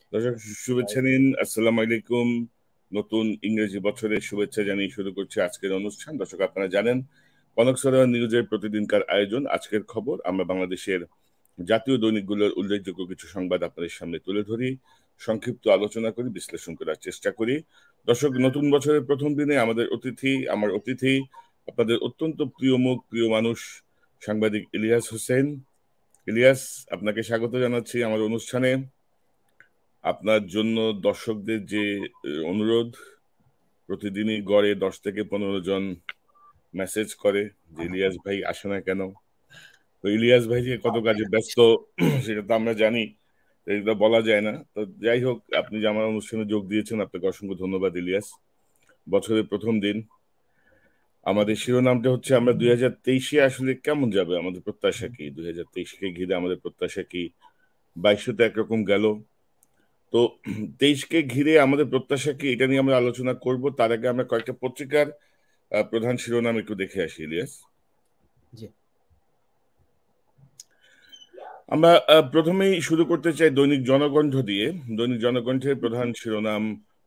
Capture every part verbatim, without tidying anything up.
দর্শক শুভেচ্ছা নিন, আসসালামু আলাইকুম। নতুন ইংরেজি বছরের শুভেচ্ছা জানিয়ে শুরু করছে আজকের অনুষ্ঠান। দর্শক, আপনারা জানেন কনকসরওয়ার নিউজের প্রতিদিনকার আয়োজন। আজকের খবর আমরা বাংলাদেশের জাতীয় দৈনিকগুলোর উল্লেখযোগ্য কিছু সংবাদ আপনাদের সামনে তুলে ধরি, সংক্ষিপ্ত আলোচনা করি, বিশ্লেষণ করার চেষ্টা করি। দর্শক, নতুন বছরের প্রথম দিনে আমাদের অতিথি আমার অতিথি আপনাদের অত্যন্ত প্রিয় মুখ, প্রিয় মানুষ, সাংবাদিক ইলিয়াস হোসেন। ইলিয়াস, আপনাকে স্বাগত জানাচ্ছি আমার অনুষ্ঠানে। আপনার জন্য দর্শকদের যে অনুরোধ, প্রতিদিনই গড়ে দশ থেকে পনেরো জন মেসেজ করে যে ইলিয়াস ভাই আসে না কেন। তো ইলিয়াস ভাই যে কত কাজে ব্যস্ত সেটা তো আমরা জানি, এটা বলা যায় না। তো যাই হোক, আপনি যে আমার অনুষ্ঠানে যোগ দিয়েছেন, আপনাকে অসংখ্য ধন্যবাদ ইলিয়াস। বছরের প্রথম দিন, আমাদের শিরোনামটা হচ্ছে আমরা দুই হাজার তেইশে আসলে কেমন যাবে, আমাদের প্রত্যাশা কি, দুই হাজার তেইশকে ঘিরে আমাদের প্রত্যাশা কি। বাইশে তো একরকম গেল, তো তেইশকে ঘিরে আমাদের প্রত্যাশা কি, এটা নিয়ে আমরা আলোচনা করব। তার আগে আমরা কয়েকটা পত্রিকার প্রধান শিরোনাম একটু দেখে আসি ইলিয়াস। আমরা প্রথমেই শুরু করতে চাই দৈনিক জনকণ্ঠ দিয়ে। দৈনিক জনকণ্ঠের প্রধান শিরোনাম,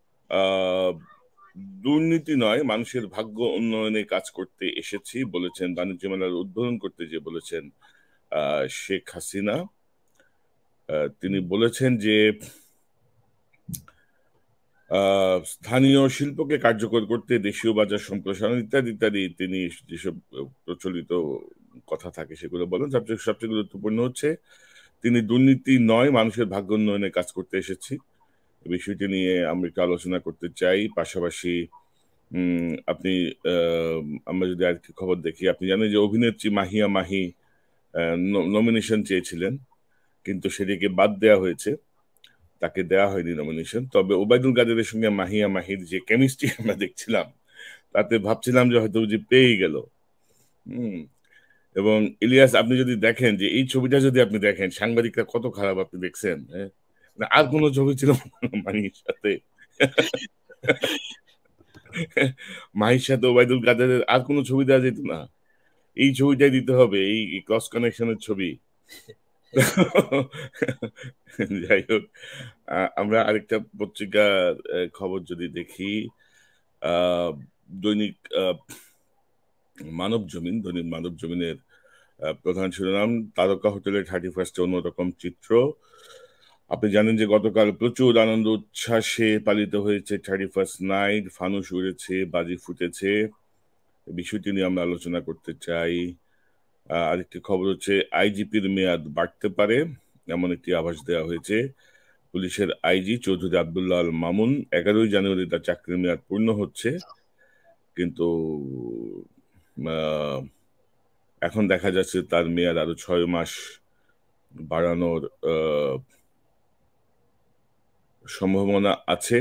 দুর্নীতি নয়, মানুষের ভাগ্য উন্নয়নে কাজ করতে এসেছি বলেছেন, বাণিজ্য মেলার উদ্বোধন করতে যে বলেছেন আহ শেখ হাসিনা। তিনি বলেছেন যে স্থানীয় শিল্পকে কার্যকর করতে দেশীয় বাজার সম্প্রসারণ ইত্যাদি ইত্যাদি তিনি যেসব প্রচলিত কথা থাকে সেগুলো বলেন। সবচেয়ে সবচেয়ে গুরুত্বপূর্ণ হচ্ছে তিনি দুর্নীতি নয়, মানুষের ভাগ্য উন্নয়নে কাজ করতে এসেছি। বিষয়টি নিয়ে আমরা একটু আলোচনা করতে চাই। পাশাপাশি উম আপনি আমরা যদি আরেকটি খবর দেখি, আপনি জানেন যে অভিনেত্রী মাহিয়া মাহি নমিনেশন চেয়েছিলেন, কিন্তু সেটিকে বাদ দেওয়া হয়েছে, তাকে দেওয়া হয়নি নমিনেশন। তবে ওবায়দুল কাদেরের সঙ্গে মাহিয়া মাহির যে কেমিস্ট্রি আমরা দেখছিলাম, তাতে ভাবছিলাম যে হয়তো যে পেয়েই গেল। হম এবং ইলিয়াস, আপনি যদি দেখেন যে এই ছবিটা যদি আপনি দেখেন, সাংবাদিকরা কত খারাপ আপনি দেখছেন। হ্যাঁ, আর কোন ছবি ছিল মাহির সাথে মাহির সাথে ওবায়দুল কাদেরের আর কোনো ছবি দেওয়া যেত না, এই ছবিটাই দিতে হবে, এই ক্রস কানেকশনের ছবি। যাই হোক, আমরা আরেকটা পত্রিকার খবর যদি দেখি, আহ দৈনিক মানব জমিন। দৈনিক মানব জমিনের প্রধান শিরোনাম, তারকা হোটেলের থার্টি ফার্স্টে অন্যরকম চিত্র। আপনি জানেন যে গতকাল প্রচুর আনন্দ উচ্ছ্বাসে পালিত হয়েছে থার্টি ফার্স্ট নাইট, ফানুস উড়েছে, বাজি ফুটেছে। বিষয়টি নিয়ে আমরা আলোচনা করতে চাই। আরেকটি খবর হচ্ছে আইজিপির মেয়াদ বাড়তে পারে, এমন একটি আভাস দেওয়া হয়েছে। পুলিশের আইজি চৌধুরী আব্দুল্লাহ আল মামুন, এগারোই জানুয়ারি তার চাকরির মেয়াদ পূর্ণ হচ্ছে, কিন্তু এখন দেখা যাচ্ছে তার মেয়াদ আরো ছয় মাস বাড়ানোর সম্ভাবনা আছে।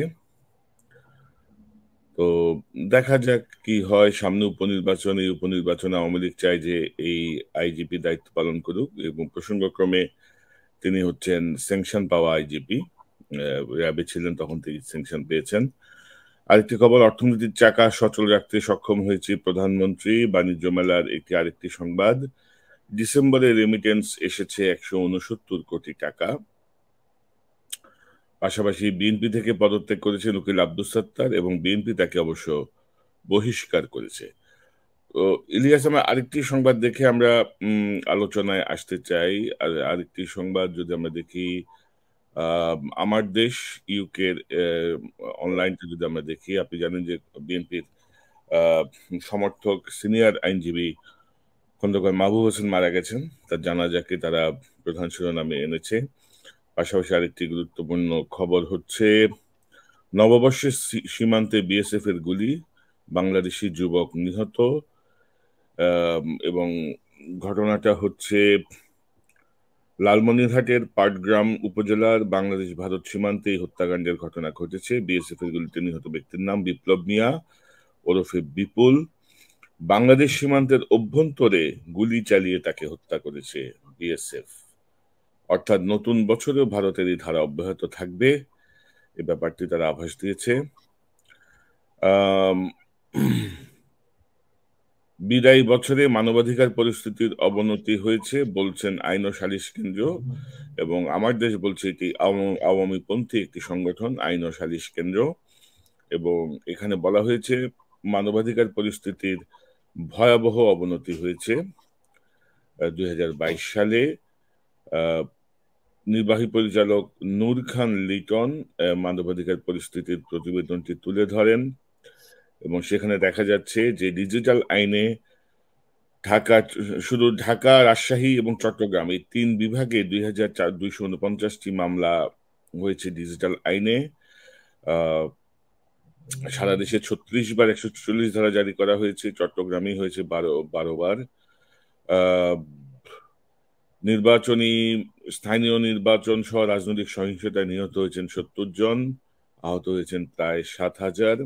তো দেখা যাক কি হয়, সামনে উপনির্বাচন। এই উপনির্বাচনে আওয়ামী লীগ চায় যে এই আইজিপি দায়িত্ব পালন করুক, এবং প্রসঙ্গক্রমে তিনি হচ্ছেন স্যাংশন পাওয়া আইজিপি, র্যাবে ছিলেন তখন থেকে স্যাংশন পেয়েছেন। আরেকটি খবর, অর্থনীতির চাকা সচল রাখতে সক্ষম হয়েছে প্রধানমন্ত্রী, বাণিজ্য মেলার একটি আরেকটি সংবাদ। ডিসেম্বরে রেমিটেন্স এসেছে একশো উনসত্তর কোটি টাকা। পাশাপাশি বিএনপি থেকে পদত্যাগ করেছেন উকিল আব্দুস সাত্তার, এবং বিএনপি তাকে অবশ্য বহিষ্কার করেছে। তো ইলিয়াস, আমরা আরেকটি সংবাদ দেখে আমরা উম আলোচনায় আসতে চাই। আর আরেকটি সংবাদ যদি আমরা দেখি, আহ আমার দেশ ইউকের অনলাইনটা যদি আমরা দেখি, আপনি জানেন যে বিএনপির আহ সমর্থক সিনিয়র আইনজীবী খন্দকার মাহবুব হোসেন মারা গেছেন, তার জানাজাকে তারা প্রধান শিরোনামে এনেছে। পাশাপাশি আরেকটি গুরুত্বপূর্ণ খবর হচ্ছে নববর্ষের সীমান্তে বিএসএফ এর গুলি, বাংলাদেশি যুবক নিহত। এবং ঘটনাটা হচ্ছে লালমনিরহাটের পাটগ্রাম উপজেলার বাংলাদেশ ভারত সীমান্তে এই হত্যাকাণ্ডের ঘটনা ঘটেছে। বিএসএফ এর গুলিতে নিহত ব্যক্তির নাম বিপ্লব মিয়া ওরফে বিপুল। বাংলাদেশ সীমান্তের অভ্যন্তরে গুলি চালিয়ে তাকে হত্যা করেছে বিএসএফ। অর্থাৎ নতুন বছরেও ভারতের এই ধারা অব্যাহত থাকবে, এ ব্যাপারটি তারা আভাস দিয়েছে। বিদায়ী বছরে মানবাধিকার পরিস্থিতির অবনতি হয়েছে বলছেন আইন ও সালিশ কেন্দ্র, এবং আমার দেশ বলছে এটি আওয়াম- আওয়ামীপন্থী একটি সংগঠন আইন ও সালিশ কেন্দ্র। এবং এখানে বলা হয়েছে মানবাধিকার পরিস্থিতির ভয়াবহ অবনতি হয়েছে দুই হাজার বাইশ সালে। আহ, নির্বাহী পরিচালক নূর খান লিটন আহ, মানবাধিকার পরিস্থিতির প্রতিবেদনটি তুলে ধরেন, এবং সেখানে দেখা যাচ্ছে যে ডিজিটাল আইনে ঢাকা, শুধু ঢাকা, রাজশাহী এবং চট্টগ্রাম এই তিন বিভাগে দুই হাজার চার দুইশো উনপঞ্চাশটি মামলা হয়েছে ডিজিটাল আইনে। আহ, সারা দেশে ছত্রিশ বার একশো চল্লিশ ধারা জারি করা হয়েছে, চট্টগ্রামে হয়েছে বারো বারো বার। আহ, নির্বাচনী স্থানীয় নির্বাচন সহ রাজনৈতিক সহিংসতায় নিহত হয়েছেন সত্তর জন, আহত হয়েছেন প্রায় সাত হাজার।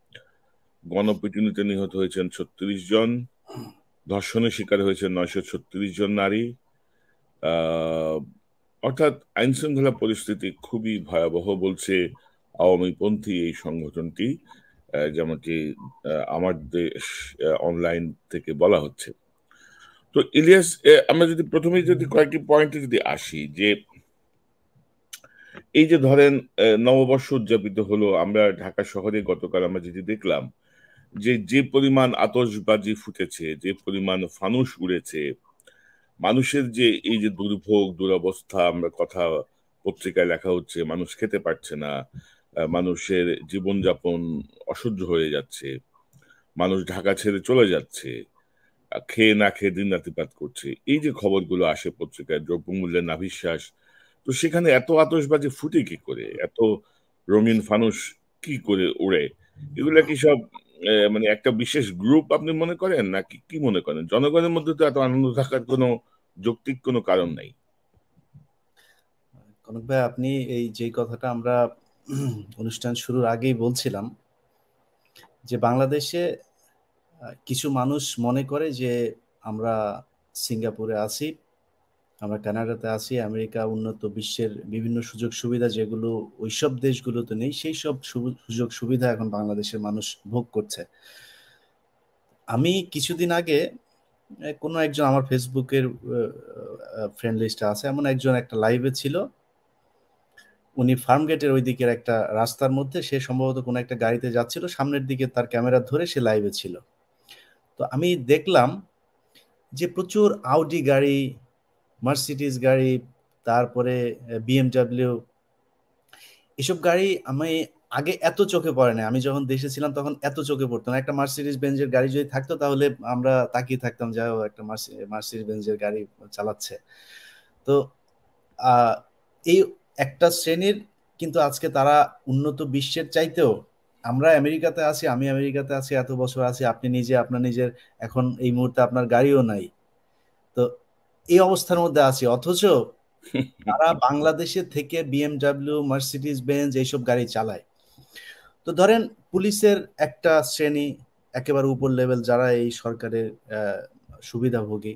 গণপিটুনিতে নিহত হয়েছেন ছত্রিশ জন, ধর্ষণের শিকার হয়েছেন নয়শো ছত্রিশ জন নারী। আহ অর্থাৎ আইন শৃঙ্খলা পরিস্থিতি খুবই ভয়াবহ বলছে আওয়ামীপন্থী এই সংগঠনটি, আহ, যেমনটি আহ, আমার দেশ অনলাইন থেকে বলা হচ্ছে। তো ইলিয়াস, আহ, আমরা যদি প্রথমে যদি কয়েকটি পয়েন্টে যদি আসি, যে এই যে ধরেন আহ, নববর্ষ উদযাপিত হলো, আমরা ঢাকা শহরে গতকাল আমরা যেটি দেখলাম যে যে পরিমাণ আতশবাজি ফুটেছে, যে পরিমাণ ফানুস উড়েছে, মানুষের যে এই যে দুর্ভোগ দুরবস্থা, আমরা কথা পত্রিকায় লেখা হচ্ছে, মানুষ খেতে পারছে না, আহ, মানুষের জীবনযাপন অসহ্য হয়ে যাচ্ছে, মানুষ ঢাকা ছেড়ে চলে যাচ্ছে, আহ, খেয়ে না খেয়ে দিন রাতিপাত করছে, এই যে খবরগুলো আসে পত্রিকায়, দ্রব্যমূল্যের নাভিশ্বাস, তো সেখানে এত আতশবাজি ফুটে কি করে, এত রঙিন ফানুস কি করে ওড়ে? এগুলা কি সব আহ, মানে একটা বিশেষ গ্রুপ আপনি মনে করেন, নাকি কি মনে করেন? জনগণের মধ্যে তো এত আনন্দ থাকার কোনো যৌক্তিক কোনো কারণ নাই। কনক ভাই, আপনি এই যে কথাটা আমরা অনুষ্ঠান শুরুর আগেই বলছিলাম, যে বাংলাদেশে আহ, কিছু মানুষ মনে করে যে আমরা সিঙ্গাপুরে আছি, আমরা কানাডাতে আছি, আমেরিকা, উন্নত বিশ্বের বিভিন্ন সুযোগ সুবিধা যেগুলো ওইসব দেশগুলোতে নেই, সেই সব সু- সুযোগ সুবিধা এখন বাংলাদেশের মানুষ ভোগ করছে। আমি কিছুদিন আগে আহ, কোনো একজন আমার ফেসবুকের ফ্রেন্ড লিস্টে আছে এমন একজন একটা লাইভে ছিল। উনি ফার্ম গেটের ওই দিকের একটা রাস্তার মধ্যে, সে সম্ভবত কোনো একটা গাড়িতে যাচ্ছিল, সামনের দিকে তার ক্যামেরা ধরে সে লাইভে ছিল। তো আমি দেখলাম যে প্রচুর আউডি গাড়ি, মার্সিডিজ গাড়ি, তারপরে বিএমডাব্লিউ, এসব গাড়ি আমি আগে এত চোখে পড়ে না। আমি যখন দেশে ছিলাম তখন এত চোখে পড়তো না। একটা মার্সিডিজ বেঞ্জের গাড়ি যদি থাকতো তাহলে আমরা তাকিয়ে থাকতাম, যাও একটা মার্সিডিজ বেঞ্জের গাড়ি চালাচ্ছে। তো আহ, এই একটা শ্রেণীর, কিন্তু আজকে তারা উন্নত বিশ্বের চাইতেও, আমরা আমেরিকাতে আছি, আমি আমেরিকাতে আছি, এত বছর আছি, আপনি নিজে আপনার নিজের এখন এই মুহূর্তে আপনার গাড়িও নাই। তো এই অবস্থার মধ্যে আছি, অথচ তারা বাংলাদেশে থেকে বিএমডাব্লিউ, মার্সিডিজ বেঞ্জ এইসব গাড়ি চালায়। তো ধরেন পুলিশের একটা শ্রেণী, একেবারে উপর লেভেল, যারা এই সরকারের আহ, সুবিধাভোগী,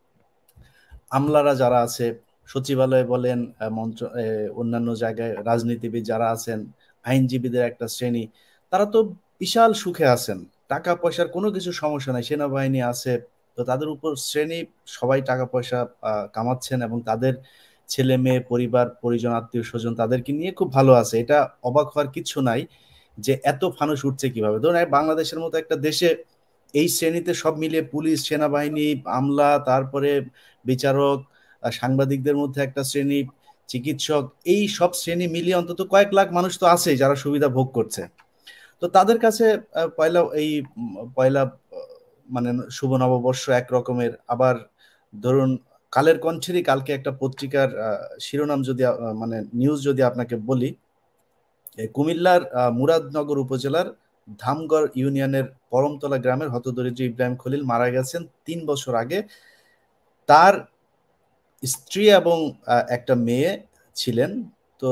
আমলারা যারা আছে, সচিবালয়ে বলেন, আহ, মন্ত্র আহ, অন্যান্য জায়গায় রাজনীতিবিদ যারা আছেন, আইনজীবীদের একটা শ্রেণী, তারা তো বিশাল সুখে আছেন, টাকা পয়সার কোনো কিছু সমস্যা নাই, সেনাবাহিনী আছে। তো তাদের উপর শ্রেণী সবাই টাকা পয়সা আহ, কামাচ্ছেন, এবং তাদের ছেলে মেয়ে, পরিবার পরিজন, আত্মীয় স্বজন তাদেরকে নিয়ে খুব ভালো আছে। এটা অবাক হওয়ার কিছু নাই যে এত ফানুস উঠছে কিভাবে। ধরুন এই বাংলাদেশের মতো একটা দেশে এই শ্রেণীতে সব মিলিয়ে পুলিশ, সেনাবাহিনী, আমলা, তারপরে বিচারক, আহ, সাংবাদিকদের মধ্যে একটা শ্রেণী, চিকিৎসক, এই সব শ্রেণী মিলিয়ে অন্তত কয়েক লাখ মানুষ তো আছে যারা সুবিধা ভোগ করছে। তো তাদের কাছে আহ, পয়লা এই উম, পয়লা আহ, মানে শুভ নববর্ষ এক রকমের। আবার ধরুন কালের কণ্ঠেরই কালকে একটা পত্রিকার আহ, শিরোনাম যদি আহ, মানে নিউজ যদি আপনাকে বলি, এই কুমিল্লার আহ, মুরাদনগর উপজেলার ধামগড় ইউনিয়নের পরমতলা গ্রামের হতদরিদ্র ইব্রাহিম খলিল মারা গেছেন তিন বছর আগে। তার স্ত্রী এবং আহ, একটা মেয়ে ছিলেন। তো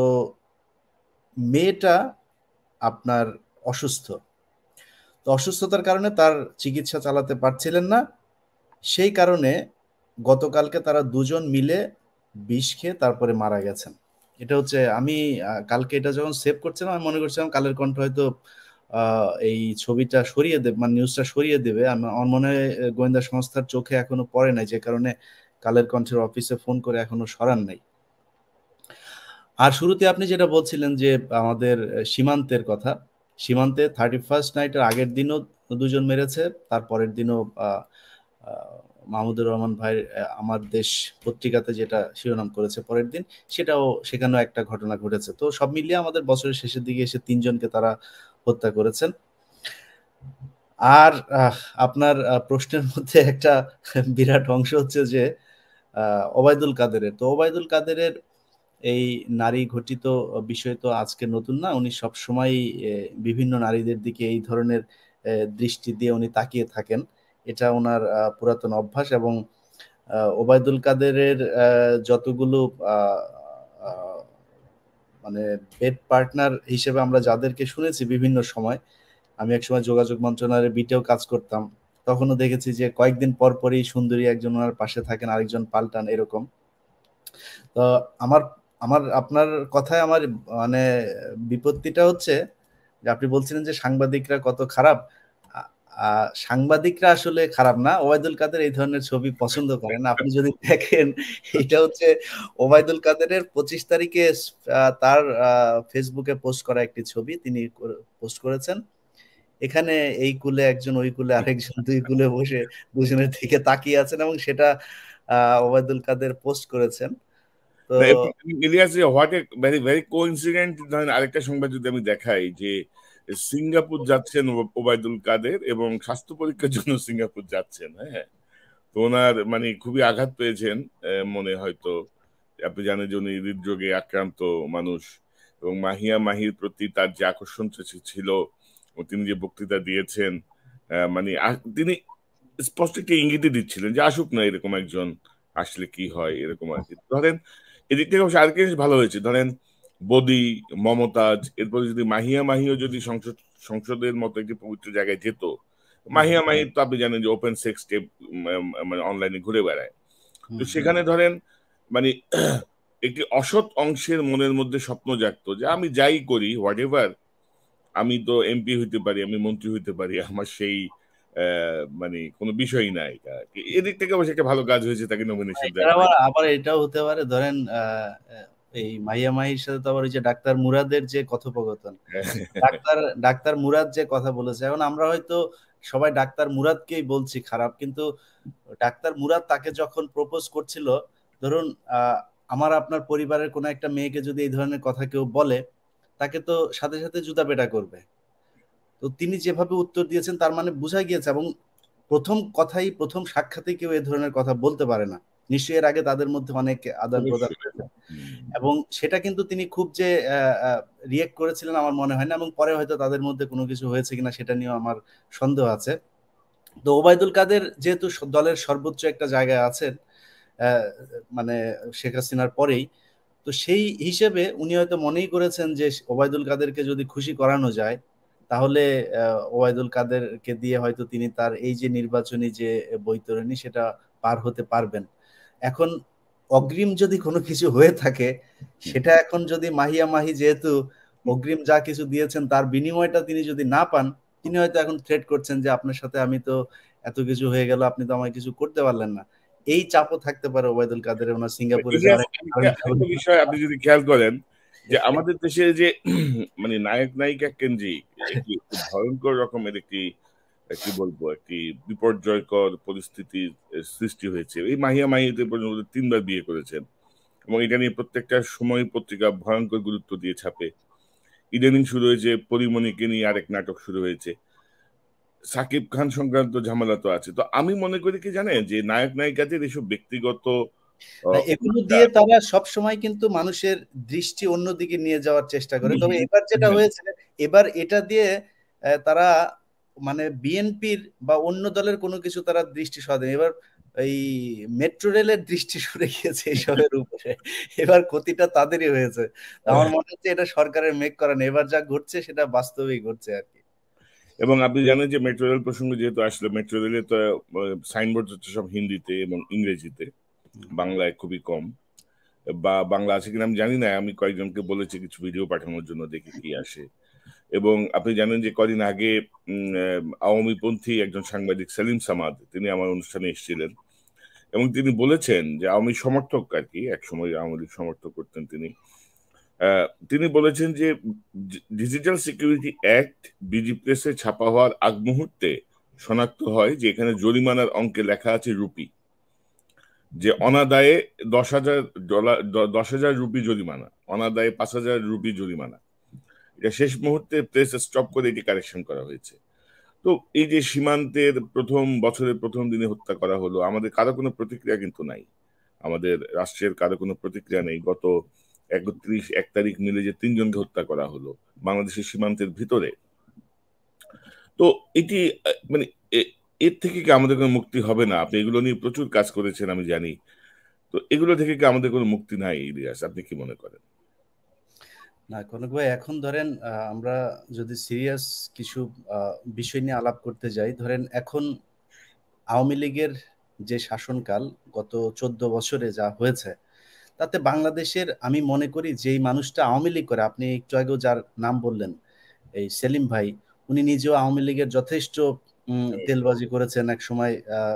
মেয়েটা আপনার অসুস্থ। তো অসুস্থতার কারণে তার চিকিৎসা চালাতে পারছিলেন না। সেই কারণে গতকালকে তারা দুজন মিলে বিষ খেয়ে তারপরে মারা গেছেন। এটা হচ্ছে, আমি আহ, কালকে এটা যখন সেভ করছিলাম আমি মনে করছিলাম কালের কণ্ঠ হয়তো এই ছবিটা সরিয়ে দেবে, মানে নিউজটা সরিয়ে দেবে, আমার মনে হয় গোয়েন্দা সংস্থার চোখে এখনো পড়ে নাই, যে কারণে কালের কণ্ঠের অফিসে ফোন করে এখনো সরান নাই। আর শুরুতে আপনি যেটা বলছিলেন যে আমাদের সীমান্তের কথা, সীমান্তে থার্টি ফার্স্ট নাইটের আগের দিনও দুজন মেরেছে, তারপরের দিনও মাহমুদুর রহমান ভাইয়ের আমার দেশ পত্রিকাতে যেটা শিরোনাম করেছে পরের দিন, সেটাও সেখানেও একটা ঘটনা ঘটেছে। তো সব মিলিয়ে আমাদের বছরের শেষের দিকে এসে তিনজনকে তারা হত্যা করেছেন। আর আপনার প্রশ্নের মধ্যে একটা বিরাট অংশ হচ্ছে যে ওবায়দুল কাদেরের। তো ওবায়দুল কাদেরের এই নারী ঘটিত বিষয় তো আজকে নতুন না, উনি সবসময় বিভিন্ন নারীদের দিকে এই ধরনের দৃষ্টি দিয়ে উনি তাকিয়ে থাকেন, এটা ওনার পুরাতন অভ্যাস। এবং ওবায়দুল কাদেরের যতগুলো মানে বেড পার্টনার হিসেবে আমরা যাদেরকে শুনেছি বিভিন্ন সময়, আমি একসময় যোগাযোগ মন্ত্রণালয়ের বিটেও কাজ করতাম, তখনও দেখেছি যে কয়েকদিন পর পরই সুন্দরী একজন ওনার পাশে থাকেন, আরেকজন পাল্টান, এরকম। তো আমার আমার আপনার কথায় আমার মানে বিপত্তিটা হচ্ছে যে আপনি বলছিলেন যে সাংবাদিকরা কত খারাপ। সাংবাদিকরা আসলে খারাপ না, ওবায়দুল কাদের এই ধরনের ছবি পছন্দ করেন। আপনি যদি দেখেন, এটা হচ্ছে ওবায়দুল কাদেরের পঁচিশ তারিখে তার ফেসবুকে পোস্ট করা একটি ছবি তিনি পোস্ট করেছেন। এখানে এই কুলে একজন, ওই কুলে আরেকজন, দুই কুলে বসে দুজনের দিকে তাকিয়ে আছেন, এবং সেটা ওবায়দুল কাদের পোস্ট করেছেন। তো Ilyas, what a very very coincident. ধরেন আরেকটা সংবাদ যদি আমি দেখাই, যে সিঙ্গাপুর যাচ্ছেন ওবায়দুল কাদের এবং স্বাস্থ্য পরীক্ষার জন্য সিঙ্গাপুর যাচ্ছেন। হ্যাঁ, তো ওনার মানে খুবই আঘাত পেয়েছেন মনে, হয়তো আপনি জানেন যে উনি হৃদরোগে আক্রান্ত মানুষ, এবং মাহিয়া মাহির প্রতি তার যে আকর্ষণ ছিল, তিনি যে বক্তৃতা দিয়েছেন, মানে তিনি স্পষ্ট একটা ইঙ্গিতই দিচ্ছিলেন যে আসুক না, এরকম একজন আসলে কি হয়, এরকম আর কি। ধরেন এদিক থেকে অবশ্য আরেকটা জিনিস ভালো হয়েছে, ধরেন বদি, মমতাজ, এরপরে যদি মাহিয়া মাহিও যদি সংসদ সংসদের মতো একটি পবিত্র জায়গায় যেত, মাহিয়া মাহি তো আপনি জানেন যে ওপেন সেক্স টেপ মানে অনলাইনে ঘুরে বেড়ায়, তো সেখানে ধরেন মানে একটি অসৎ অংশের মনের মধ্যে স্বপ্ন জাগতো যে আমি যাই করি, হোয়াট এভার, আমি তো এমপি হইতে পারি, আমি মন্ত্রী হইতে পারি, আমার সেই মানে কোনো বিষয়ই নাই। এদিক থেকে অবশ্যই একটা ভালো কাজ হয়েছে, তাকে নমিনেশন দেওয়া। আবার আবার এটাও হতে পারে, ধরেন এই মাহিয়া মাহির সাথে তো আবার ওই যে ডাক্তার মুরাদের যে কথোপকথন, ডাক্তার ডাক্তার মুরাদ যে কথা বলেছে, এখন আমরা হয়তো সবাই ডাক্তার মুরাদকেই বলছি খারাপ, কিন্তু ডাক্তার মুরাদ তাকে যখন প্রপোজ করছিল, ধরুন আমার আপনার পরিবারের কোনো একটা মেয়েকে যদি এই ধরনের কথা কেউ বলে, তাকে তো সাথে সাথে জুতা পেটা করবে। তো তিনি যেভাবে উত্তর দিয়েছেন, তার মানে বোঝা গিয়েছে, এবং প্রথম কথাই প্রথম সাক্ষাতে কেউ এই ধরনের কথা বলতে পারে না, নিশ্চয়ই এর আগে তাদের মধ্যে অনেক আদান প্রদান হয়েছে, এবং সেটা কিন্তু তিনি খুব যে রিয়েক্ট করেছিলেন আমার মনে হয় না, এবং পরে হয়তো তাদের মধ্যে কোনো কিছু হয়েছে কিনা সেটা নিয়েও আমার সন্দেহ আছে। তো ওবায়দুল কাদের যেহেতু দলের সর্বোচ্চ একটা জায়গায় আছেন, মানে শেখ হাসিনার পরেই, তো সেই হিসেবে উনি হয়তো মনেই করেছেন যে ওবায়দুল কাদেরকে যদি খুশি করানো যায়, তাহলে ওবায়দুল কাদেরকে দিয়ে হয়তো তিনি তার এই যে নির্বাচনী যে বৈতরণী, সেটা পার হতে পারবেন। এখন অগ্রিম যদি কোনো কিছু হয়ে থাকে, সেটা এখন যদি মাহিয়া মাহি যেহেতু অগ্রিম যা কিছু দিয়েছেন তার বিনিময়টা তিনি যদি না পান, তিনি হয়তো এখন থ্রেট করছেন যে আপনার সাথে আমি তো এত কিছু হয়ে গেল, আপনি তো আমায় কিছু করতে পারলেন না, এই চাপও থাকতে পারে ওবায়দুল কাদের ওনার সিঙ্গাপুরে যাওয়ার। একটা বিষয় আপনি যদি খেয়াল করেন, যে আমাদের দেশে যে মানে নায়ক নায়িকা কেন্দ্রিক একটি ভয়ঙ্কর রকমের একটি কি বলবো একটি বিপর্যয়কর পরিস্থিতির সৃষ্টি হয়েছে। এই মাহিয়া মাহিতে পর্যন্ত তিনবার বিয়ে করেছেন, এবং এটা নিয়ে প্রত্যেকটা সময় পত্রিকা ভয়ঙ্কর গুরুত্ব দিয়ে ছাপে। ইদানিং শুরু হয়েছে পরিমণিকে নিয়ে আরেক নাটক শুরু হয়েছে, সাকিব খান সংক্রান্ত ঝামেলা তো আছে। তো আমি মনে করি কি জানেন, যে নায়ক নায়িকাদের এসব ব্যক্তিগত এগুলো দিয়ে তারা সব সময় কিন্তু মানুষের দৃষ্টি অন্যদিকে নিয়ে যাওয়ার চেষ্টা করে। তবে এবার যেটা হয়েছে, এবার এটা দিয়ে তারা মানে বিএনপির বা অন্য দলের কোনো কিছু তারা দৃষ্টি সরাতে, এবার এই মেট্রো রেলের দৃষ্টি সরে গিয়েছে এইসবের উপরে, এবার ক্ষতিটা তাদেরই হয়েছে। আমার মনে হচ্ছে এটা সরকারের মেক করা না, এবার যা ঘটছে সেটা বাস্তবেই ঘটছে আর কি। এবং আপনি জানেন যে মেট্রো রেল প্রসঙ্গে যেহেতু আসলে, মেট্রো রেলে তো সাইনবোর্ড হচ্ছে সব হিন্দিতে এবং ইংরেজিতে, বাংলায় খুবই কম, বা বাংলা আছে কিনা আমি জানি না, আমি কয়েকজনকে বলেছি কিছু ভিডিও পাঠানোর জন্য, দেখি কি আসে। এবং আপনি জানেন যে কদিন আগে আওয়ামীপন্থী একজন সাংবাদিক সেলিম সামাদ তিনি আমার অনুষ্ঠানে এসেছিলেন এবং তিনি বলেছেন যে আওয়ামী সমর্থক আর কি, একসময় আওয়ামী লীগ সমর্থক করতেন তিনি। তিনি বলেছেন যে ডিজিটাল সিকিউরিটি অ্যাক্ট বিডি প্রেসে ছাপা হওয়ার আগ মুহূর্তে শনাক্ত হয় যে এখানে জরিমানার অঙ্কে লেখা আছে রুপি, যে অনাদায়ে দশ হাজার ডলার দশ হাজার রুপি জরিমানা, অনাদায়ে পাঁচ হাজার রুপি জরিমানা। এটা শেষ মুহূর্তে প্রেস স্টপ করে এটি কারেকশন করা হয়েছে। তো এই যে সীমান্তের প্রথম বছরের প্রথম দিনে হত্যা করা হলো, আমাদের কারো কোনো প্রতিক্রিয়া কিন্তু নাই, আমাদের রাষ্ট্রের কারো কোনো প্রতিক্রিয়া নেই। গত একত্রিশ এক তারিখ মিলে যে তিনজনকে হত্যা করা হলো বাংলাদেশের সীমান্তের ভিতরে, তো এটি মানে এর থেকে কি আমাদের কোনো মুক্তি হবে না? আপনি এগুলো নিয়ে প্রচুর কাজ করেছেন আমি জানি, তো এগুলো থেকে কি আমাদের কোনো মুক্তি নাই ইলিয়াস, আপনি কি মনে করেন? না কনক ভাই, এখন ধরেন আমরা যদি সিরিয়াস কিছু বিষয় নিয়ে আলাপ করতে যাই, ধরেন এখন আওয়ামী লীগের যে শাসনকাল গত চোদ্দ বছরে যা হয়েছে, তাতে বাংলাদেশের আমি মনে করি যেই মানুষটা আওয়ামী লীগ করে, আপনি একটু আগেও যার নাম বললেন এই সেলিম ভাই, উনি নিজেও আওয়ামী লীগের যথেষ্ট তেলবাজি করেছেন এক সময়,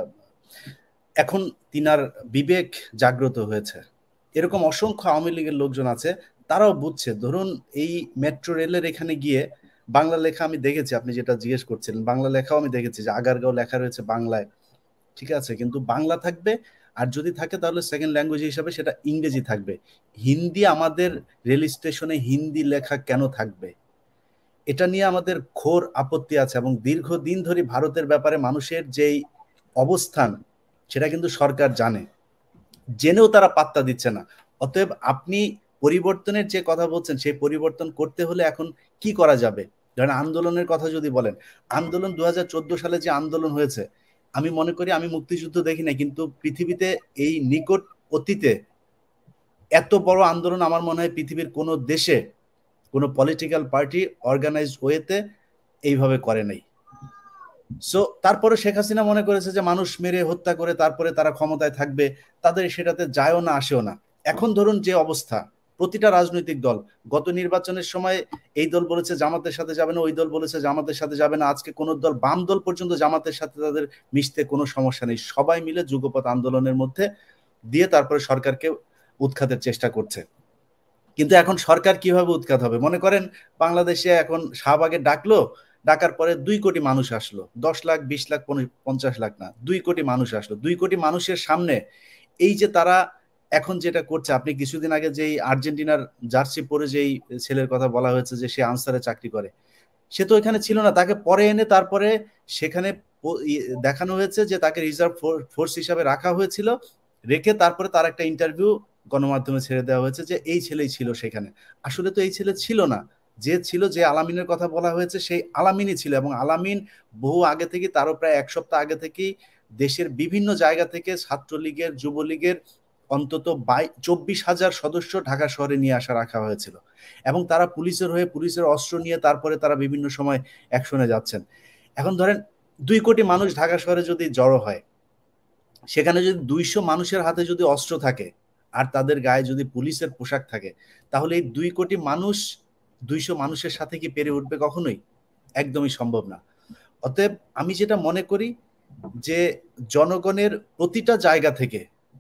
এখন তিনার বিবেক জাগ্রত হয়েছে। এরকম অসংখ্য আওয়ামী লীগের লোকজন আছে, তারাও বুঝছে। ধরুন এই মেট্রো রেলের এখানে গিয়ে বাংলা লেখা আমি দেখেছি, আপনি যেটা জিজ্ঞেস করছিলেন, বাংলা লেখাও আমি দেখেছি যে আগারগাঁও লেখা রয়েছে বাংলায়, ঠিক আছে, কিন্তু বাংলা থাকবে, আর যদি থাকে তাহলে সেকেন্ড ল্যাঙ্গুয়েজ হিসাবে সেটা ইংরেজি থাকবে। হিন্দি, আমাদের রেল স্টেশনে হিন্দি লেখা কেন থাকবে? এটা নিয়ে আমাদের ঘোর আপত্তি আছে, এবং দীর্ঘদিন ধরে ভারতের ব্যাপারে মানুষের যেই অবস্থান সেটা কিন্তু সরকার জানে, জেনেও তারা পাত্তা দিচ্ছে না। অতএব আপনি পরিবর্তনের যে কথা বলছেন, সেই পরিবর্তন করতে হলে এখন কি করা যাবে? ধরেন আন্দোলনের কথা যদি বলেন, আন্দোলন দু হাজার চোদ্দ সালে যে আন্দোলন হয়েছে, আমি মনে করি, আমি মুক্তিযুদ্ধ দেখি না, কিন্তু পৃথিবীতে এই নিকট অতীতে এত বড় আন্দোলন আমার মনে হয় পৃথিবীর কোনো দেশে কোনো পলিটিক্যাল পার্টি অর্গানাইজড ওয়েতে এইভাবে করে নাই। সো তারপরে শেখ হাসিনা মনে করেছে যে মানুষ মেরে হত্যা করে তারপরে তারা ক্ষমতায় থাকবে, তাদের সেটাতে যায়ও না আসেও না। এখন ধরুন যে অবস্থা, প্রতিটা রাজনৈতিক দল গত নির্বাচনের সময় এই দল বলেছে জামাতের সাথে যাবে না, ওই দল বলেছে জামাতের সাথে যাবে না, আজকে কোন দল, বাম দল পর্যন্ত জামাতের সাথে তাদের মিশতে কোনো সমস্যা নেই, সবাই মিলে যুগপৎ আন্দোলনের মধ্যে দিয়ে তারপরে সরকারকে উৎখাতের চেষ্টা করছে। কিন্তু এখন সরকার কিভাবে উৎখাত হবে? মনে করেন বাংলাদেশে এখন শাহবাগে ডাকলো, ডাকার পরে দুই কোটি মানুষ আসলো, দশ লাখ বিশ লাখ পঞ্চাশ লাখ না, দুই কোটি মানুষ আসলো। দুই কোটি মানুষের সামনে এই যে তারা এখন যেটা করছে, আপনি কিছুদিন আগে যেই আর্জেন্টিনার জার্সি পরে যেই ছেলের কথা বলা হয়েছে যে সে আনসারে চাকরি করে, সে তো এখানে ছিল না, তাকে পরে এনে তারপরে সেখানে দেখানো হয়েছে যে তাকে রিজার্ভ ফোর্স হিসাবে রাখা হয়েছিল, রেখে তারপরে তার একটা ইন্টারভিউ গণমাধ্যমে ছেড়ে দেওয়া হয়েছে যে এই ছেলেই ছিল সেখানে। আসলে তো এই ছেলে ছিল না, যে ছিল, যে আলামিনের কথা বলা হয়েছে সেই আলামিনই ছিল, এবং আলামিন বহু আগে থেকে, তারও প্রায় এক সপ্তাহ আগে থেকেই দেশের বিভিন্ন জায়গা থেকে ছাত্রলীগের, যুবলীগের অন্তত বাই চব্বিশ হাজার সদস্য ঢাকা শহরে নিয়ে আসা রাখা হয়েছিল, এবং তারা পুলিশের হয়ে, পুলিশের অস্ত্র নিয়ে তারপরে তারা বিভিন্ন সময় অ্যাকশনে যাচ্ছেন। এখন ধরেন দুই কোটি মানুষ ঢাকা শহরে যদি জড়ো হয়, সেখানে যদি দুইশো মানুষের হাতে যদি অস্ত্র থাকে আর তাদের গায়ে যদি পুলিশের পোশাক থাকে, তাহলে এই দুই কোটি মানুষ দুইশো মানুষের সাথে কি পেরে উঠবে? কখনোই, একদমই সম্ভব না। অতএব আমি যেটা মনে করি যে জনগণের প্রতিটা জায়গা থেকে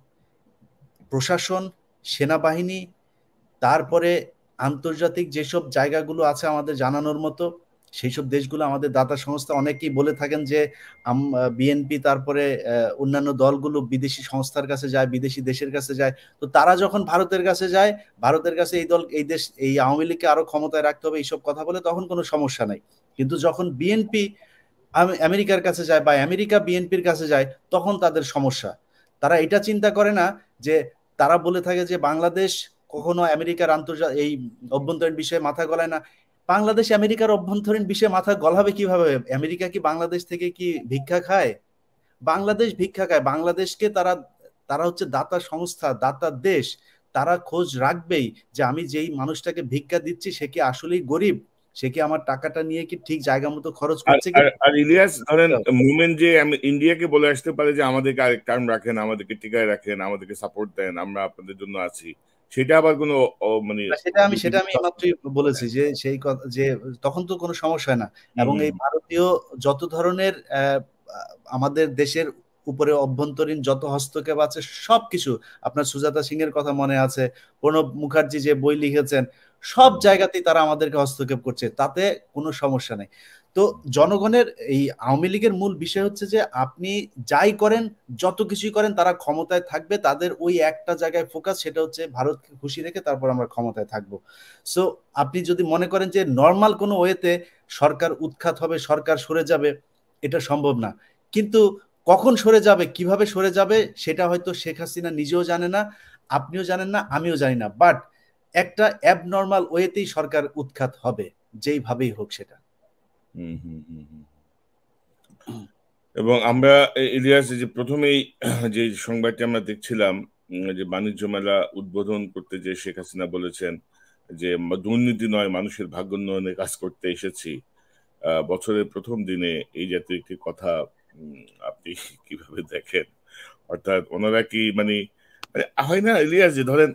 প্রশাসন, সেনাবাহিনী, তারপরে আন্তর্জাতিক যেসব জায়গাগুলো আছে আমাদের জানানোর মতো, সেই সব দেশগুলো, আমাদের দাতা সংস্থা, অনেকেই বলে থাকেন যে বিএনপি তারপরে অন্যান্য দলগুলো বিদেশি সংস্থার কাছে যায়, বিদেশি দেশের কাছে যায়। তো তারা যখন ভারতের কাছে যায়, ভারতের কাছে এই দল, এই দেশ, এই আওয়ামী লীগকে আরো ক্ষমতায় রাখতে হবে এইসব কথা বলে, তখন কোনো সমস্যা নাই। কিন্তু যখন বিএনপি আমেরিকার কাছে যায় বা আমেরিকা বিএনপির কাছে যায়, তখন তাদের সমস্যা। তারা এটা চিন্তা করে না যে, তারা বলে থাকে যে বাংলাদেশ কখনো আমেরিকার আন্তর্জাতিক এই অভ্যন্তরীণ বিষয়ে মাথা গলায় না। বাংলাদেশ আমেরিকার অভ্যন্তরীণ বিষয়ে মাথা গলাবে কিভাবে? আমেরিকা কি বাংলাদেশ থেকে কি ভিক্ষা খায়? বাংলাদেশ ভিক্ষা খায়। বাংলাদেশকে তারা তারা হচ্ছে দাতা সংস্থা, দাতা দেশ, তারা খোঁজ রাখবেই যে আমি যেই মানুষটাকে ভিক্ষা দিচ্ছি সে কি আসলেই গরিব, সে কি আমার টাকাটা নিয়ে কি ঠিক জায়গা মতো খরচ করছে কি। আর ইলিয়াস, ধরেন মুভমেন্ট যে ইন্ডিয়াকে বলে আসতে পারে যে আমাদেরকে আরেক টার্ম রাখেন, আমাদেরকে টিকায় রাখেন, আমাদেরকে সাপোর্ট দেন, আমরা আপনাদের জন্য আছি, সেটা আবার কোনো মানে সেটা আমি সেটা আমি মাত্রই বলেছি যে সেই যে তখন তো কোনো সমস্যা হয় না। এবং এই ভারতীয় যত ধরনের আমাদের দেশের উপরে অভ্যন্তরীণ যত হস্তক্ষেপ আছে সবকিছু, আপনার সুজাতা সিং এর কথা মনে আছে, প্রণব মুখার্জি যে বই লিখেছেন, সব জায়গাতেই তারা আমাদেরকে হস্তক্ষেপ করছে, তাতে কোনো সমস্যা নেই। তো জনগণের এই আওয়ামী লীগের মূল বিষয় হচ্ছে যে আপনি যাই করেন, যত কিছুই করেন, তারা ক্ষমতায় থাকবে, তাদের ওই একটা জায়গায় ফোকাস, সেটা হচ্ছে ভারতকে খুশি রেখে তারপর আমরা ক্ষমতায় থাকবো। সো আপনি যদি মনে করেন যে নর্মাল কোনো ওয়েতে সরকার উৎখাত হবে, সরকার সরে যাবে, এটা সম্ভব না। কিন্তু কখন সরে যাবে, কিভাবে সরে যাবে, সেটা হয়তো শেখ হাসিনা নিজেও জানে না, আপনিও জানেন না, আমিও জানি না, বাট একটা অ্যাবনর্মাল ওয়েতেই সরকার উৎখাত হবে, যেইভাবেই হোক সেটা। হুম হুম হুম হুম এবং আমরা ইলিয়াস যে প্রথমেই যে সংবাদটি আমরা দেখছিলাম, যে বাণিজ্য মেলা উদ্বোধন করতে যে শেখ হাসিনা বলেছেন যে দুর্নীতি নয়, মানুষের ভাগ্য উন্নয়নে কাজ করতে এসেছি, বছরের প্রথম দিনে এই জাতীয় একটি কথা আপনি কিভাবে দেখেন? অর্থাৎ ওনারা কি মানে মানে হয় না ইলিয়াস, যে ধরেন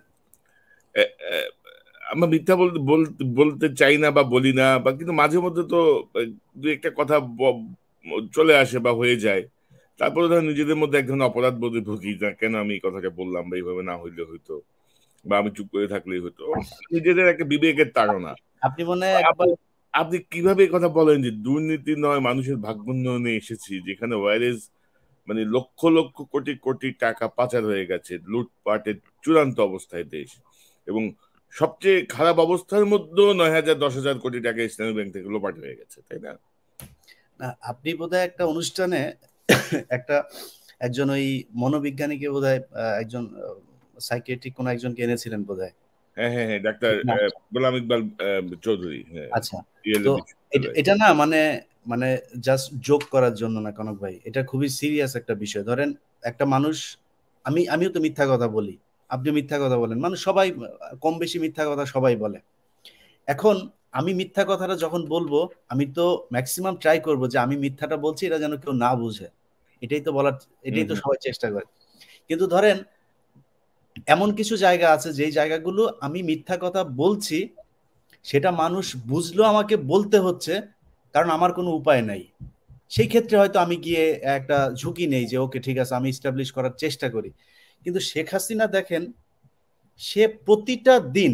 আমরা মিথ্যা বলতে বলতে চাই না বা বলি না, বা কিন্তু মাঝে মধ্যে তো দু একটা কথা চলে আসে বা হয়ে যায়, তারপরে ধর নিজেদের মধ্যে এক ধরনের অপরাধ বোধে ভুগি, না কেন আমি এই কথাটা বললাম, বা এইভাবে না হইলে হইতো, বা আমি চুপ করে থাকলেই হতো, নিজেদের একটা বিবেকের তাড়না। আপনি মনে একবার আপনি কিভাবে এই কথা বলেন যে দুর্নীতি নয়, মানুষের ভাগ্য উন্নয়নে এসেছি, যেখানে ওয়ারেজ মানে লক্ষ লক্ষ কোটি কোটি টাকা পাচার হয়ে গেছে, লুটপাটের চূড়ান্ত অবস্থায় দেশ, এবং সবচেয়ে খারাপ অবস্থার মধ্যেও নয় হাজার দশ হাজার কোটি টাকা ইসলামী ব্যাংক থেকে লোপাট হয়ে গেছে, তাই না? আপনি বোধহয় একটা অনুষ্ঠানে একটা একজন ওই মনোবিজ্ঞানীকে বোধহয় একজন সাইকিয়াট্রিক কোন একজনকে এনেছিলেন বোধহয়। হ্যাঁ হ্যাঁ হ্যাঁ ডাক্তার গোলাম ইকবাল চৌধুরী। হ্যাঁ, আচ্ছা, তো এটা না মানে মানে জাস্ট জোক করার জন্য না কনক ভাই, এটা খুবই সিরিয়াস একটা বিষয়। ধরেন একটা মানুষ, আমি আমিও তো মিথ্যা কথা বলি, আপনি মিথ্যা কথা বলেন, মানুষ সবাই কম বেশি মিথ্যা কথা সবাই বলে। এখন আমি মিথ্যা কথাটা যখন বলবো, আমি তো ম্যাক্সিমাম ট্রাই করব যে আমি মিথ্যাটা বলছি এটা যেন কেউ না বুঝে, এটাই তো বলার, এটাই তো সবাই চেষ্টা করে। কিন্তু ধরেন এমন কিছু জায়গা আছে যেই জায়গাগুলো আমি মিথ্যা কথা বলছি, সেটা মানুষ বুঝলেও আমাকে বলতে হচ্ছে, কারণ আমার কোনো উপায় নাই। সেই ক্ষেত্রে হয়তো আমি গিয়ে একটা ঝুঁকি নেই যে ওকে ঠিক আছে, আমি এস্টাবলিশ করার চেষ্টা করি। কিন্তু শেখ হাসিনা দেখেন, সে প্রতিটা দিন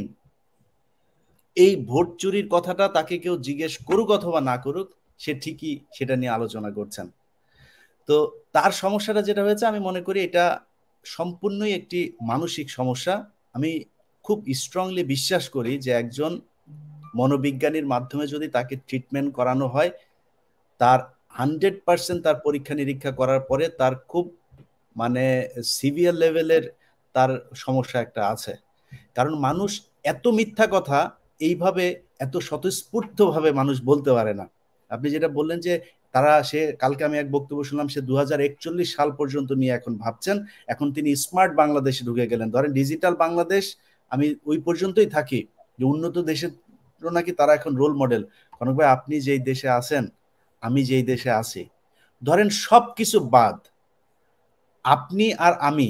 এই ভোট চুরির কথাটা তাকে কেউ জিজ্ঞেস করুক অথবা না করুক, সে ঠিকই সেটা নিয়ে আলোচনা করছেন। তো তার সমস্যাটা যেটা হয়েছে, আমি মনে করি এটা সম্পূর্ণই একটি মানসিক সমস্যা। আমি খুব স্ট্রংলি বিশ্বাস করি যে একজন মনোবিজ্ঞানীর মাধ্যমে যদি তাকে ট্রিটমেন্ট করানো হয়, তার হান্ড্রেড পার্সেন্ট তার পরীক্ষা নিরীক্ষা করার পরে তার খুব মানে সিভিয়ার লেভেলের তার সমস্যা একটা আছে। কারণ মানুষ এত মিথ্যা কথা এইভাবে এত স্বতঃস্ফূর্তভাবে মানুষ বলতে পারে না। আপনি যেটা বললেন যে তারা, সে কালকে আমি এক বক্তব্য শুনলাম, সে দু হাজার একচল্লিশ সাল পর্যন্ত নিয়ে এখন ভাবছেন, এখন তিনি স্মার্ট বাংলাদেশে ঢুকে গেলেন। ধরেন ডিজিটাল বাংলাদেশ, আমি ওই পর্যন্তই থাকি যে উন্নত দেশের নাকি তারা এখন রোল মডেল। কনক ভাই, আপনি যেই দেশে আছেন, আমি যেই দেশে আছি, ধরেন সব কিছু বাদ, আপনি আর আমি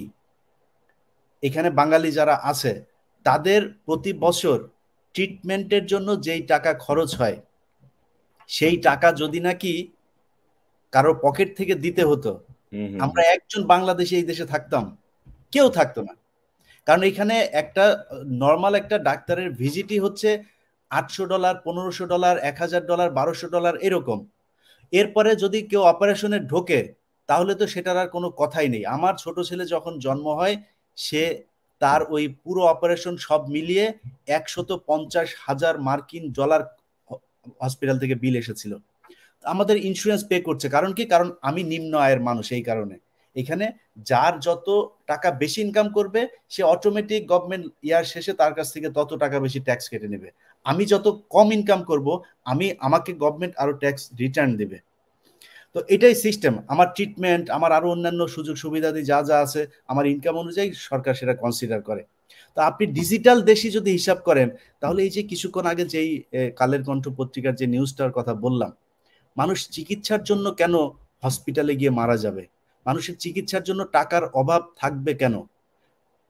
এখানে বাঙালি যারা আছে, তাদের প্রতি বছর ট্রিটমেন্টের জন্য যেই টাকা খরচ হয়, সেই টাকা যদি নাকি কারো পকেট থেকে দিতে হতো, আমরা একজন বাংলাদেশি এই দেশে থাকতাম? কেউ থাকতো না। কারণ এখানে একটা নর্মাল একটা ডাক্তারের ভিজিটই হচ্ছে আটশো ডলার, পনেরোশো ডলার, এক হাজার ডলার, বারোশো ডলার এরকম। এরপরে যদি কেউ অপারেশনে ঢোকে, তাহলে তো সেটার আর কোনো কথাই নেই। আমার ছোট ছেলে যখন জন্ম হয়, সে তার ওই পুরো অপারেশন সব মিলিয়ে একশত পঞ্চাশ হাজার মার্কিন ডলার হসপিটাল থেকে বিল এসেছিল। আমাদের ইন্স্যুরেন্স পে করছে, কারণ কি? কারণ আমি নিম্ন আয়ের মানুষ, এই কারণে। এখানে যার যত টাকা বেশি ইনকাম করবে, সে অটোমেটিক গভর্নমেন্ট ইয়ার শেষে তার কাছ থেকে তত টাকা বেশি ট্যাক্স কেটে নেবে। আমি যত কম ইনকাম করব, আমি আমাকে গভর্নমেন্ট আরো ট্যাক্স রিটার্ন দেবে। তো এটাই সিস্টেম। আমার ট্রিটমেন্ট, আমার আরো অন্যান্য সুযোগ সুবিধাদি যা যা আছে, আমার ইনকাম অনুযায়ী সরকার সেটা কনসিডার করে। তো আপনি ডিজিটাল দেশি যদি হিসাব করেন, তাহলে এই যে কিছুক্ষণ আগে যেই কালের কণ্ঠ পত্রিকার যে নিউজটার কথা বললাম, মানুষ চিকিৎসার জন্য কেন হসপিটালে গিয়ে মারা যাবে? মানুষের চিকিৎসার জন্য টাকার অভাব থাকবে কেন?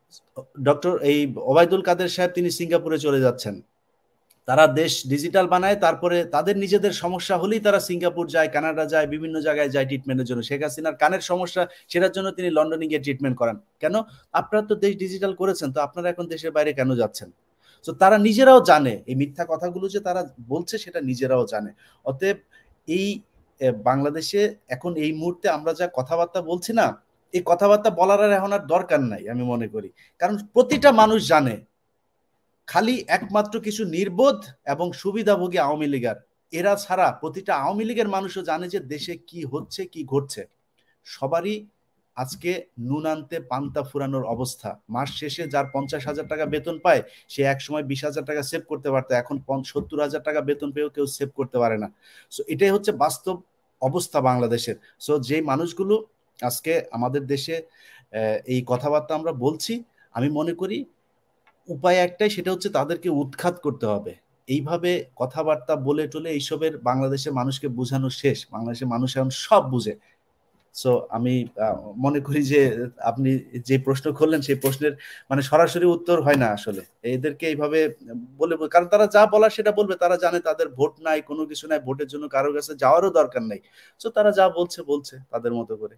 ডক্টর এই ওবায়দুল কাদের সাহেব তিনি সিঙ্গাপুরে চলে যাচ্ছেন, তারা দেশ ডিজিটাল বানায়, তারপরে তাদের নিজেদের সমস্যা হলেই তারা সিঙ্গাপুর যায়, কানাডা যায়, বিভিন্ন জায়গায় যায় ট্রিটমেন্টের জন্য। শেখ হাসিনার কানের সমস্যা, সেটার জন্য তিনি লন্ডনে গিয়ে ট্রিটমেন্ট করান। কেন? আপনারা তো দেশ ডিজিটাল করেছেন, তো আপনারা এখন দেশের বাইরে কেন যাচ্ছেন? তো তারা নিজেরাও জানে এই মিথ্যা কথাগুলো যে তারা বলছে, সেটা নিজেরাও জানে। অতএব এই বাংলাদেশে এখন এই মুহূর্তে আমরা যা কথাবার্তা বলছি না, এই কথাবার্তা বলার আর এখন আর দরকার নাই আমি মনে করি। কারণ প্রতিটা মানুষ জানে, খালি একমাত্র কিছু নির্বোধ এবং সুবিধাভোগী আওয়ামী লীগার, এরা ছাড়া প্রতিটা আওয়ামী লীগের মানুষও জানে যে দেশে কি হচ্ছে, কি ঘটছে। সবারই আজকে নুন আনতে পান্তা ফুরানোর অবস্থা। মাস শেষে যার পঞ্চাশ হাজার টাকা বেতন পায়, সে এক সময় বিশ হাজার টাকা সেভ করতে পারতো, এখন সত্তর হাজার টাকা বেতন পেয়েও কেউ সেভ করতে পারে না। সো এটাই হচ্ছে বাস্তব অবস্থা বাংলাদেশের। সো যেই মানুষগুলো আজকে আমাদের দেশে এই কথাবার্তা আমরা বলছি, আমি মনে করি উপায় একটাই, সেটা হচ্ছে তাদেরকে উৎখাত করতে হবে। এইভাবে কথাবার্তা বলে টলে এইসবের বাংলাদেশের মানুষকে বোঝানো শেষ। বাংলাদেশের মানুষ এখন সব বুঝে। সো আমি মনে করি যে আপনি যে প্রশ্ন করলেন, সেই প্রশ্নের মানে সরাসরি উত্তর হয় না আসলে। এদেরকে এইভাবে বলে, কারণ তারা যা বলার সেটা বলবে। তারা জানে তাদের ভোট নাই, কোনো কিছু নাই, ভোটের জন্য কারোর কাছে যাওয়ারও দরকার নাই। সো তারা যা বলছে বলছে তাদের মতো করে।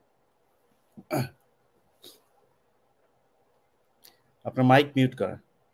আপনার মাইক মিউট করা।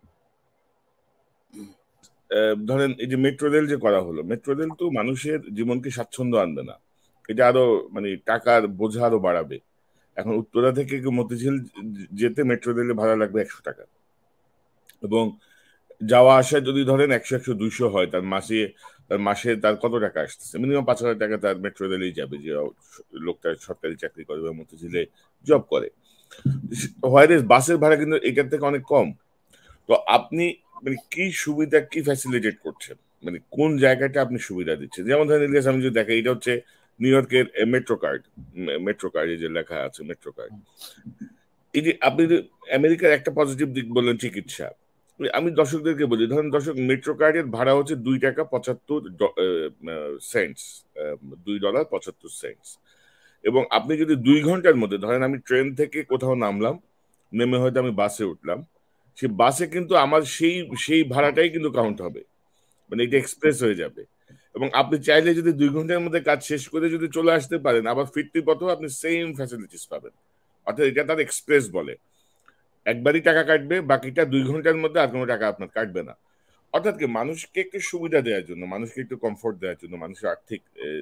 ধরেন এই যে মেট্রো রেল যে করা হলো, মেট্রো রেল তো মানুষের জীবনকে স্বাচ্ছন্দ্য আনবে না, এটা আরো মানে টাকার বোঝা আরো বাড়াবে। এখন উত্তরা থেকে মতিঝিল যেতে মেট্রো রেলে ভাড়া লাগবে একশো টাকা, এবং যাওয়া আসা যদি ধরেন একশো একশো দুইশো হয়, তার মাসে তার মাসে তার কত টাকা আসতেছে? মিনিমাম পাঁচ হাজার টাকা তার মেট্রো রেলেই যাবে, যে লোকটা সরকারি চাকরি করে বা মতিঝিলে জব করে। হোয়াইট বাসের ভাড়া কিন্তু এটার থেকে অনেক কম। তো আপনি মানে কি সুবিধা, কি ফ্যাসিলিটেট করছেন, মানে কোন জায়গাটা আপনি সুবিধা দিচ্ছেন? যেমন ধরেন ইলিয়াস, আমি যদি দেখাই, এটা হচ্ছে নিউ ইয়র্কের মেট্রো কার্ড, মেট্রো কার্ড এই যে লেখা আছে মেট্রো কার্ড। এই যে আপনি আমেরিকার একটা পজিটিভ দিক বললেন চিকিৎসা, আমি দর্শকদেরকে বলি, ধরেন দর্শক, মেট্রো কার্ডের ভাড়া হচ্ছে দুই টাকা পঁচাত্তর সেন্টস, দুই ডলার পঁচাত্তর সেন্টস। এবং আপনি যদি দুই ঘন্টার মধ্যে, ধরেন আমি ট্রেন থেকে কোথাও নামলাম, নেমে হয়তো আমি বাসে উঠলাম, সে বাসে কিন্তু আমার সেই সেই ভাড়াটাই কিন্তু কাউন্ট হবে, মানে এটা এক্সপ্রেস হয়ে যাবে। এবং আপনি চাইলে যদি দুই ঘন্টার মধ্যে কাজ শেষ করে যদি চলে আসতে পারেন, আবার ফিরতি পথেও আপনি সেম ফ্যাসিলিটিস পাবেন। অর্থাৎ এটা তার এক্সপ্রেস বলে, একবারই টাকা কাটবে, বাকিটা দুই ঘন্টার মধ্যে আর কোনো টাকা আপনার কাটবে না। অর্থাৎ কি, মানুষকে একটু সুবিধা দেওয়ার জন্য, মানুষকে একটু কমফোর্ট দেওয়ার জন্য, মানুষের আর্থিক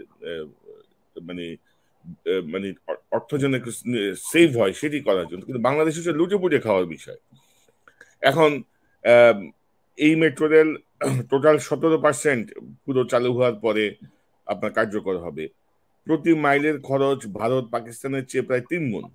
মানে মানে অর্থ যেন একটু সেভ হয় সেটি করার জন্য। কিন্তু বাংলাদেশ হচ্ছে লুটে পুটে খাওয়ার বিষয়। এখন এই মেট্রো রেল টোটাল সতেরো পার্সেন্ট পুরো চালু হওয়ার পরে আপনার কার্যকর হবে। প্রতি মাইলের খরচ ভারত পাকিস্তানের চেয়ে প্রায় তিন গুণ।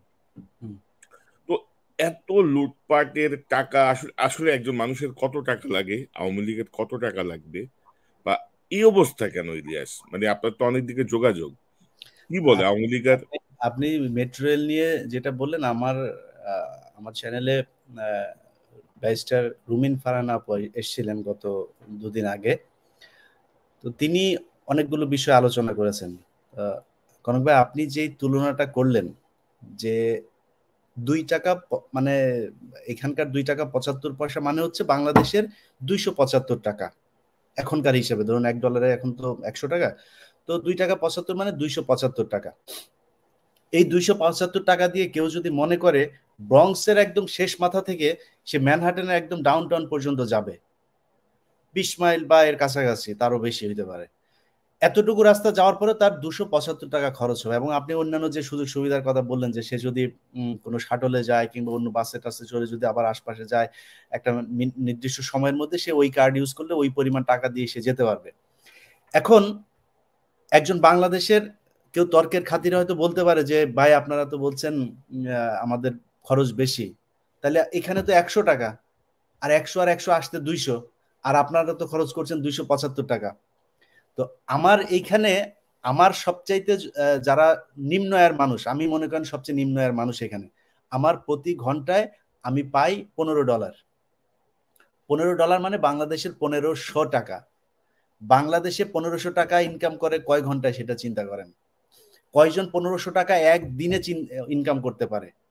তো এত লুটপাটের টাকা আসলে আসলে একজন মানুষের কত টাকা লাগে, আওয়ামী লীগের কত টাকা লাগবে, বা এই অবস্থা কেন ইলিয়াস? মানে আপনার তো অনেক দিকে যোগাযোগ, কি বলে আওয়ামী লীগের? আপনি মেট্রো রেল নিয়ে যেটা বললেন, আমার আমার চ্যানেলে ব্যারিস্টার রুমিন ফারহানা এসেছিলেন গত দুদিন আগে। তো তিনি অনেকগুলো বিষয় আলোচনা করেছেন। কনক ভাই, আপনি যেই তুলনাটা করলেন যে দুই টাকা মানে এখানকার দুই টাকা পঁচাত্তর পয়সা মানে হচ্ছে বাংলাদেশের দুইশো পঁচাত্তর টাকা এখনকার হিসাবে। ধরুন এক ডলারে এখন তো একশো টাকা, তো দুই টাকা পঁচাত্তর মানে দুইশো পঁচাত্তর টাকা। এই দুইশো পঁচাত্তর টাকা দিয়ে কেউ যদি মনে করে ব্রঙ্কসের একদম শেষ মাথা থেকে সে ম্যানহাটনের একদম ডাউন টাউন পর্যন্ত যাবে, বিশ মাইল বা এর কাছাকাছি, তারও বেশি হইতে পারে, এতটুকু রাস্তা যাওয়ার পরে তার দুশো পঁচাত্তর টাকা খরচ হবে। এবং আপনি অন্যান্য যে সুযোগ সুবিধার কথা বললেন, যে সে যদি কোনো শাটলে যায় কিংবা অন্য বাসে টাসে চলে যদি আবার আশপাশে যায়, একটা নির্দিষ্ট সময়ের মধ্যে সে ওই কার্ড ইউজ করলে ওই পরিমাণ টাকা দিয়ে সে যেতে পারবে। এখন একজন বাংলাদেশের কেউ তর্কের খাতিরে হয়তো বলতে পারে যে ভাই আপনারা তো বলছেন আমাদের খরচ বেশি, তাহলে এখানে তো একশো টাকা, আর একশো আর একশো আসতে দুইশো, আর আপনারা তো খরচ করছেন দুইশো পঁচাত্তর টাকা। তো আমার এইখানে আমার সবচাইতে যারা নিম্ন আয়ের মানুষ, আমি মনে করেন সবচেয়ে নিম্ন আয়ের মানুষ এখানে, আমার প্রতি ঘন্টায় আমি পাই পনেরো ডলার। পনেরো ডলার মানে বাংলাদেশের পনেরোশো টাকা। বাংলাদেশে পনেরোশো টাকা ইনকাম করে কয় ঘন্টায় সেটা চিন্তা করেন। কয়জন পনেরোশো টাকা একদিনে ইনকাম করতে পারে?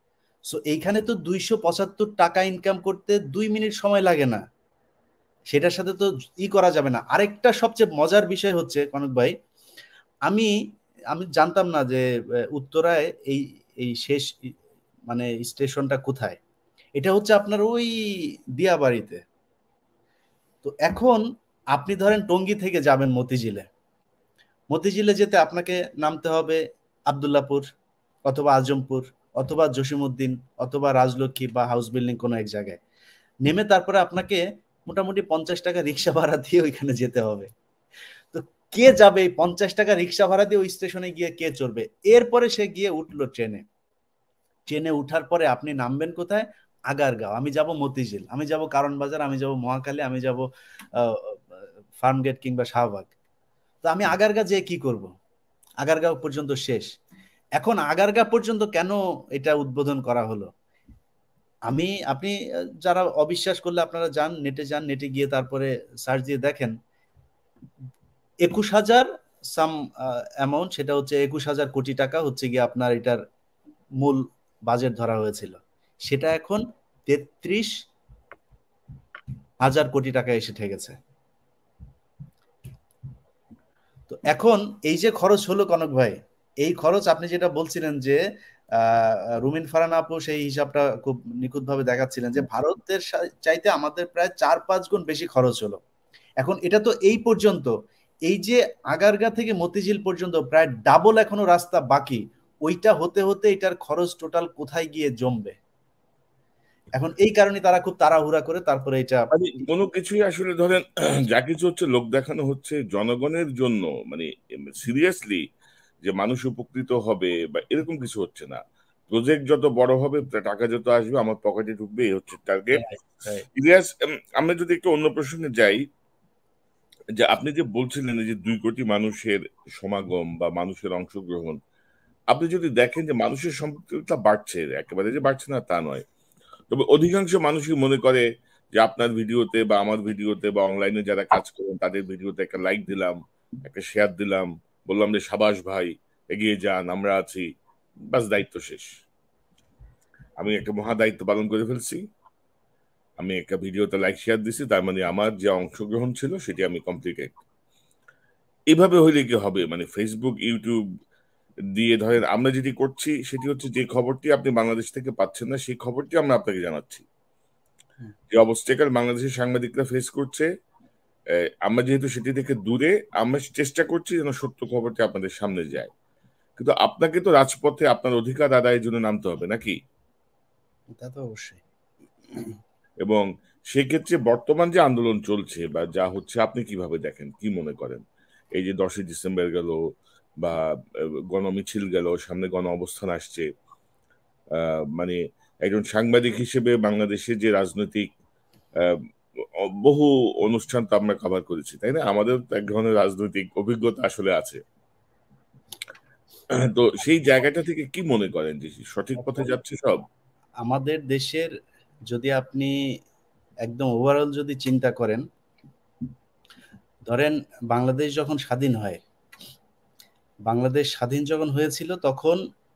সো এইখানে তো দুইশো পঁচাত্তর টাকা ইনকাম করতে দুই মিনিট সময় লাগে না, সেটার সাথে তো ই করা যাবে না। আরেকটা সবচেয়ে মজার বিষয় হচ্ছে কনক ভাই, আমি আমি জানতাম না যে উত্তরায় এই এই শেষ মানে স্টেশনটা কোথায়। এটা হচ্ছে আপনার ওই দিয়াবাড়িতে। তো এখন আপনি ধরেন টঙ্গী থেকে যাবেন মতিঝিলে, মতিঝিলে যেতে আপনাকে নামতে হবে আবদুল্লাপুর অথবা আজমপুর অথবা জসিমউদ্দিন অথবা রাজলক্ষ্মী বা হাউস বিল্ডিং কোনো এক জায়গায় নেমে তারপরে আপনাকে মোটামুটি পঞ্চাশ টাকা রিক্সা ভাড়া দিয়ে ওইখানে যেতে হবে। তো কে যাবে এই পঞ্চাশ টাকা রিক্সা ভাড়া দিয়ে ওই স্টেশনে গিয়ে কে চড়বে? এরপরে সে গিয়ে উঠলো ট্রেনে, ট্রেনে উঠার পরে আপনি নামবেন কোথায়? আগারগাঁও। আমি যাব মতিঝিল, আমি যাব কারণ বাজার, আমি যাব মহাখালী, আমি যাব ফার্মগেট কিংবা শাহবাগ। তো আমি আগারগাঁ যেয়ে কি করব? আগারগাঁও পর্যন্ত শেষ। এখন আগারগাঁ পর্যন্ত কেন এটা উদ্বোধন করা হলো? আমি আপনি যারা অবিশ্বাস করলে আপনারা যান, নেটে যান, নেটে গিয়ে তারপরে সার্চ দিয়ে দেখেন একুশ হাজার সাম অ্যামাউন্ট, সেটা হচ্ছে একুশ হাজার কোটি টাকা হচ্ছে গিয়ে আপনার এটার মূল বাজেট ধরা হয়েছিল। সেটা এখন তেত্রিশ হাজার কোটি টাকা এসে ঠেকেছে। তো এখন এই যে খরচ হলো কনক ভাই, এই খরচ আপনি যেটা বলছিলেন যে রুমিন ফারহানা আপু সেই হিসাবটা খুব নিখুঁতভাবে দেখাচ্ছিলেন যে ভারতের চাইতে আমাদের প্রায় চার পাঁচ গুণ বেশি খরচ হলো। এখন এটা তো এই পর্যন্ত, এই যে আগারগাঁ থেকে মতিঝিল পর্যন্ত প্রায় ডাবল এখনো রাস্তা বাকি, ওইটা হতে হতে এটার খরচ টোটাল কোথায় গিয়ে জমবে? এখন এই কারণে তারা খুব তাড়াহুড়া করে তারপরে এটা মানে কোনো কিছুই আসলে ধরেন যা কিছু হচ্ছে লোক দেখানো হচ্ছে জনগণের জন্য, মানে সিরিয়াসলি যে মানুষ উপকৃত হবে বা এরকম কিছু হচ্ছে না। প্রজেক্ট যত বড় হবে টাকা যত আসবে আমার পকেটে ঢুকবে, এই হচ্ছে টার্গেট। ইলিয়াস, আমরা যদি একটু অন্য প্রসঙ্গে যাই, যে আপনি যে বলছিলেন যে দুই কোটি মানুষের সমাগম বা মানুষের অংশগ্রহণ, আপনি যদি দেখেন যে মানুষের সম্পৃক্ততা বাড়ছে, একেবারে যে বাড়ছে না তা নয়, তবে অধিকাংশ মানুষই মনে করে যে আপনার ভিডিওতে বা আমার ভিডিওতে বা অনলাইনে যারা কাজ করেন তাদের ভিডিওতে একটা লাইক দিলাম, একটা শেয়ার দিলাম, বললাম যে সাবাস ভাই এগিয়ে যান আমরা আছি, বাস দায়িত্ব শেষ। আমি একটা মহা দায়িত্ব পালন করে ফেলছি, আমি একটা ভিডিওতে লাইক শেয়ার দিছি, তার মানে আমার যে অংশগ্রহণ ছিল সেটি আমি কমপ্লিটেড। এভাবে হইলে কি হবে? মানে ফেসবুক ইউটিউব দিয়ে ধরেন আমরা যেটি করছি সেটি হচ্ছে যে খবরটি আপনি বাংলাদেশ থেকে পাচ্ছেন না সেই খবরটি আমরা আপনাকে জানাচ্ছি। যে অবস্থাকাল বাংলাদেশের সাংবাদিকরা ফেস করছে, আমরা যেহেতু সেটি থেকে দূরে, আমরা চেষ্টা করছি যেন সত্য খবরটি আপনাদের সামনে যায়। কিন্তু আপনাকে তো রাজপথে আপনার অধিকার আদায়ের জন্য নামতে হবে নাকি? তা তো অবশ্যই। এবং সেক্ষেত্রে বর্তমান যে আন্দোলন চলছে বা যা হচ্ছে আপনি কিভাবে দেখেন, কি মনে করেন? এই যে দশই ডিসেম্বর গেল বা গণমিছিল গেল, সামনে গণ অবস্থান আসছে, আহ মানে একজন সাংবাদিক হিসেবে বাংলাদেশে যে রাজনৈতিক বহু অনুষ্ঠান তো আমরা কভার করেছি, তাই না? আমাদের এক ধরনের রাজনৈতিক অভিজ্ঞতা আসলে আছে। তো সেই জায়গাটা থেকে কি মনে করেন যে সঠিক পথে যাচ্ছে সব? আমাদের দেশের যদি আপনি একদম ওভারঅল যদি চিন্তা করেন, ধরেন বাংলাদেশ যখন স্বাধীন হয়, বাংলাদেশ স্বাধীন যখন হয়েছিল তখন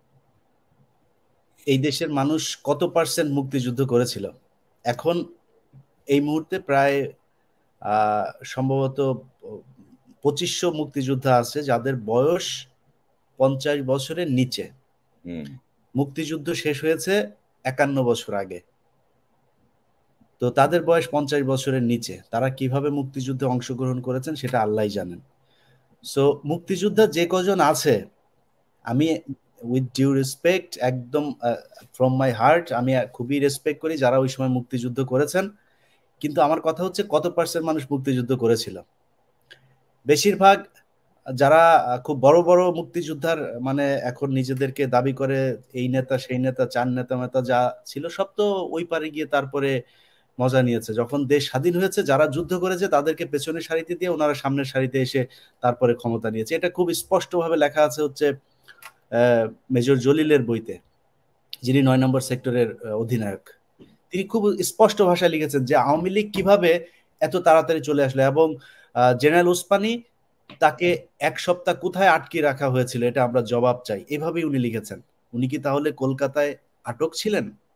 এই দেশের মানুষ কত পার্সেন্ট মুক্তিযুদ্ধ করেছিল? এখন এই মুহূর্তে প্রায় আহ সম্ভবত পঁচিশশো মুক্তিযোদ্ধা আছে যাদের বয়স পঞ্চাশ বছরের নিচে। মুক্তিযুদ্ধ শেষ হয়েছে একান্ন বছর আগে, তো তাদের বয়স পঞ্চাশ বছরের নিচে, তারা কিভাবে মুক্তিযুদ্ধে অংশগ্রহণ করেছেন সেটা আল্লাহই জানেন। সো মুক্তিযোদ্ধা যে কজন আছে, আমি উইথ ডিউ রেসপেক্ট, একদম ফ্রম মাই হার্ট আমি খুবই রেসপেক্ট করি যারা ওই সময় মুক্তিযুদ্ধ করেছেন। কিন্তু আমার কথা হচ্ছে কত পার্সেন্ট মানুষ মুক্তিযুদ্ধ করেছিল? বেশিরভাগ যারা খুব বড় বড় মুক্তিযোদ্ধার মানে এখন নিজেদেরকে দাবি করে এই নেতা সেই নেতা চার নেতা মেতা যা ছিল সব তো ওই পারে গিয়ে তারপরে মজা নিয়েছে। যখন দেশ স্বাধীন হয়েছে যারা যুদ্ধ করেছে তাদেরকে পেছনের সারিতে দিয়ে ওনারা সামনের সারিতে এসে তারপরে ক্ষমতা নিয়েছে। এটা খুব স্পষ্টভাবে লেখা আছে হচ্ছে মেজর জলিলের বইতে, যিনি নয় নম্বর সেক্টরের অধিনায়ক। তিনি খুব স্পষ্ট ভাষায় লিখেছেন যে আওয়ামী লীগ কিভাবে এত তাড়াতাড়ি চলে আসলো এবং জেনারেল ওসমানী তাকে এক সপ্তাহ কোথায় আটকে রাখা হয়েছিল এটা আমরা জবাব চাই, এভাবেই উনি লিখেছেন। উনি কি তাহলে কলকাতায় আটক ছিলেন?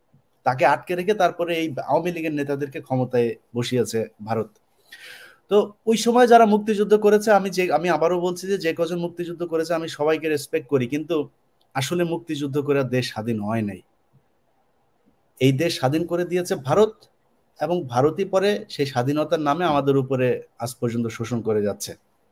তাকে আটকে রেখে তারপরে এই আওয়ামী লীগের নেতাদেরকে ক্ষমতায় বসিয়েছে ভারত। তো ওই সময় যারা মুক্তিযুদ্ধ করেছে, আমি যে আমি আবারও বলছি যে যে কজন মুক্তিযুদ্ধ করেছে আমি সবাইকে রেসপেক্ট করি, কিন্তু আসলে মুক্তিযুদ্ধ করে দেশ স্বাধীন হয় নাই। এই দেশ স্বাধীন করে দিয়েছে ভারত, এবং ভারতই পরে সেই স্বাধীনতার নামে আমাদের উপরে আজ পর্যন্ত শোষণ করে যাচ্ছে।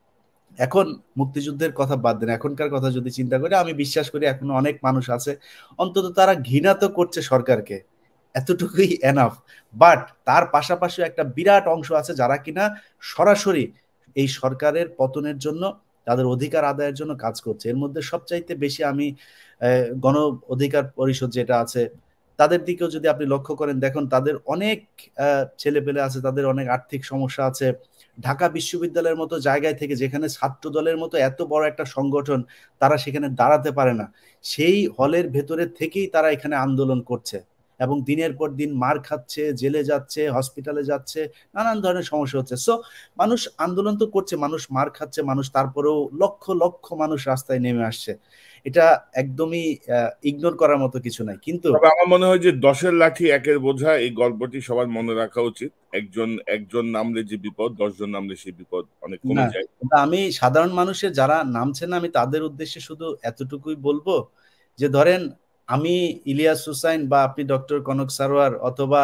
এখন মুক্তিযুদ্ধের কথা বাদ দেন, এখনকার কথা যদি চিন্তা করি, আমি বিশ্বাস করি এখনো অনেক মানুষ আছে অন্তত তারা ঘৃণা তো করছে সরকারকে, এতটুকুই এনাফ। বাট তার পাশাপাশি একটা বিরাট অংশ আছে যারা কিনা সরাসরি এই সরকারের পতনের জন্য, তাদের অধিকার আদায়ের জন্য কাজ করছে। এর মধ্যে সবচাইতে বেশি আমি গণ অধিকার পরিষদ যেটা আছে তাদের দিকেও যদি আপনি লক্ষ্য করেন, দেখুন তাদের অনেক ছেলে পেলে আছে, তাদের অনেক আর্থিক সমস্যা আছে। ঢাকা বিশ্ববিদ্যালয়ের মতো জায়গায় থেকে, যেখানে ছাত্র দলের মতো এত বড় একটা সংগঠন, তারা সেখানে দাঁড়াতে পারে না, সেই হলের ভেতরে থেকেই তারা এখানে আন্দোলন করছে এবং দিনের পর দিন মার খাচ্ছে, জেলে যাচ্ছে, হসপিটালে যাচ্ছে, নানান ধরনের সমস্যা হচ্ছে। সো মানুষ আন্দোলন তো করছে, মানুষ মার খাচ্ছে, মানুষ তারপরেও লক্ষ লক্ষ মানুষ রাস্তায় নেমে আসছে। এটা একদমই ইগনোর করার মতো কিছু নাই। কিন্তু তবে আমার মনে হয় যে দশের লাঠি একের বোঝা, এই গল্পটি সবার মনে রাখা উচিত। একজন একজন নামলে যে বিপদ, দশজন নামলে সেই বিপদ অনেক না, কমে যায়। আমি সাধারণ মানুষের যারা নামছে না, আমি তাদের উদ্দেশ্যে শুধু এতটুকুই বলবো যে ধরেন আমি ইলিয়াস হুসাইন বা আপনি ডক্টর কনক সারোয়ার অথবা